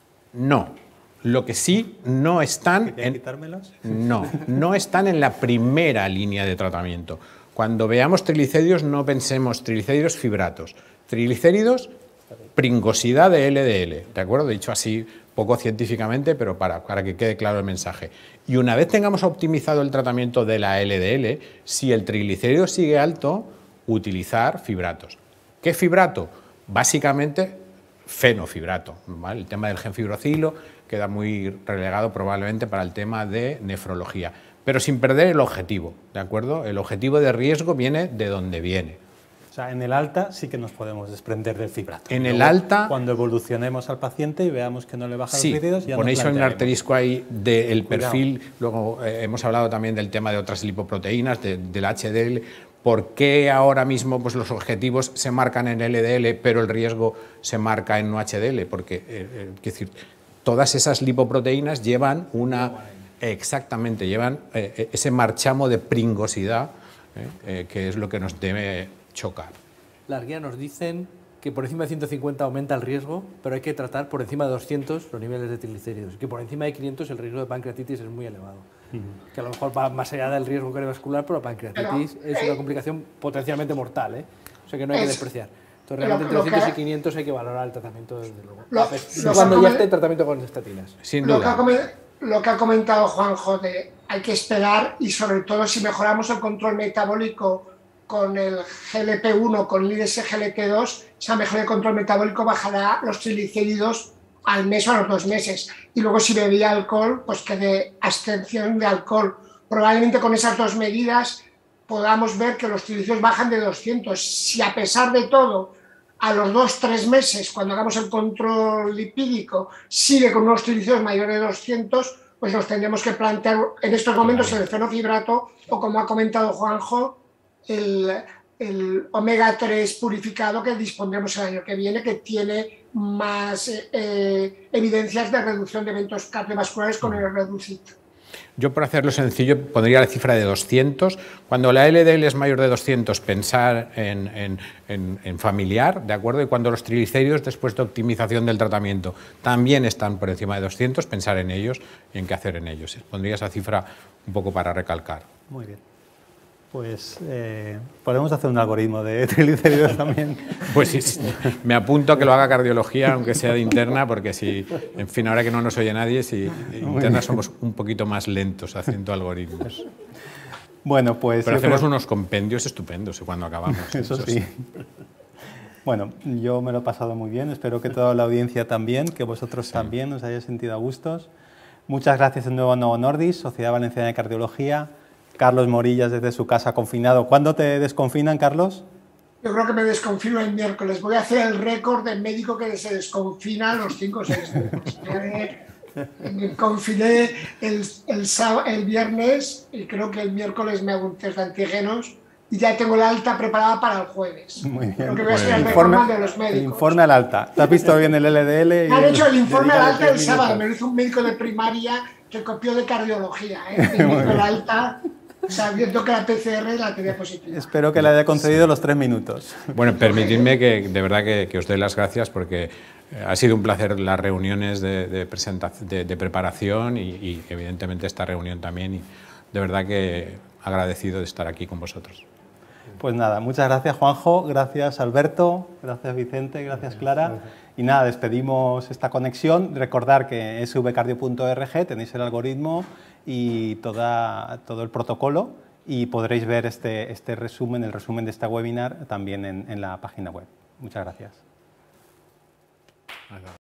No. Lo que sí no están en, quitármelos? No, no están en la primera línea de tratamiento. Cuando veamos triglicéridos no pensemos triglicéridos fibratos. Triglicéridos, pringosidad de L D L, ¿de acuerdo? Dicho así poco científicamente, pero para, para que quede claro el mensaje. Y una vez tengamos optimizado el tratamiento de la L D L, si el triglicérido sigue alto, utilizar fibratos. ¿Qué fibrato? Básicamente fenofibrato, ¿vale? El tema del genfibrocilo queda muy relegado probablemente para el tema de nefrología, pero sin perder el objetivo, ¿de acuerdo? El objetivo de riesgo viene de donde viene. O sea, en el alta sí que nos podemos desprender del fibrato. En el alta... Cuando evolucionemos al paciente y veamos que no le bajan sí, los lípidos, ya ponéis un asterisco ahí del Cuidado. perfil, luego eh, hemos hablado también del tema de otras lipoproteínas, de, del H D L, ¿por qué ahora mismo pues, los objetivos se marcan en L D L, pero el riesgo se marca en no H D L? Porque, eh, eh, quiero decir, todas esas lipoproteínas llevan una... Exactamente, llevan eh, ese marchamo de pringosidad, eh, eh, que es lo que nos debe chocar. Las guías nos dicen que por encima de ciento cincuenta aumenta el riesgo, pero hay que tratar por encima de doscientos los niveles de triglicéridos, que por encima de quinientos el riesgo de pancreatitis es muy elevado. Uh-huh. Que a lo mejor va más allá del riesgo cardiovascular, pero la pancreatitis pero, es una complicación potencialmente mortal, ¿eh? O sea que no hay es, que despreciar. Entonces realmente entre doscientos y quinientos hay que valorar el tratamiento desde luego. Lo, lo cuando ya esté el tratamiento con estatinas. Sin duda. Lo que, ha, lo que ha comentado Juanjo de hay que esperar y sobre todo si mejoramos el control metabólico con el G L P uno, con el I D S G L T dos, esa mejora de control metabólico bajará los triglicéridos al mes o a los dos meses. Y luego si bebía alcohol, pues que de abstención de alcohol. Probablemente con esas dos medidas podamos ver que los triglicéridos bajan de doscientos. Si a pesar de todo, a los dos tres meses, cuando hagamos el control lipídico, sigue con unos triglicéridos mayores de doscientos, pues nos tendremos que plantear en estos momentos el fenofibrato o, como ha comentado Juanjo, El, el omega tres purificado que dispondremos el año que viene, que tiene más eh, evidencias de reducción de eventos cardiovasculares con el Reducit. Yo, por hacerlo sencillo, pondría la cifra de doscientos. Cuando la L D L es mayor de doscientos, pensar en, en, en, en familiar, ¿de acuerdo? Y cuando los triglicéridos, después de optimización del tratamiento, también están por encima de doscientos, pensar en ellos y en qué hacer en ellos. Pondría esa cifra un poco para recalcar. Muy bien. Pues eh, podemos hacer un algoritmo de triglicéridos también. Pues sí, sí, me apunto a que lo haga cardiología, aunque sea de interna, porque si, en fin, ahora que no nos oye nadie, si interna somos un poquito más lentos haciendo algoritmos. Bueno, pues... Pero hacemos creo... unos compendios estupendos cuando acabamos. Eso, eso sí. sí. Bueno, yo me lo he pasado muy bien, espero que toda la audiencia también, que vosotros sí. también os hayáis sentido a gustos. Muchas gracias de nuevo a Novo Nordisk, Sociedad Valenciana de Cardiología. Carlos Morillas desde su casa confinado. ¿Cuándo te desconfinan, Carlos? Yo creo que me desconfino el miércoles. Voy a hacer el récord del médico que se desconfina los cinco o seis días. Me confiné el, el, el viernes y creo que el miércoles me hago un test de antígenos y ya tengo la alta preparada para el jueves. Muy bien. Creo que voy a ser el informe, informe de los médicos. El informe al alta. ¿Te has visto bien el L D L? Me han hecho el informe al alta el sábado. Me lo hizo un médico de primaria que copió de cardiología. ¿eh? Me hizo el alta sabiendo que la P C R la tenía positiva. Espero que le haya concedido los tres minutos. Bueno, permitidme que de verdad que, que os doy las gracias porque ha sido un placer las reuniones de, de, de, de preparación y, y evidentemente esta reunión también. Y de verdad que agradecido de estar aquí con vosotros. Pues nada, muchas gracias Juanjo, gracias Alberto, gracias Vicente, gracias Clara. Y nada, despedimos esta conexión. Recordar que en svcardio punto org tenéis el algoritmo y toda, todo el protocolo y podréis ver este, este resumen, el resumen de este webinar también en, en la página web. Muchas gracias.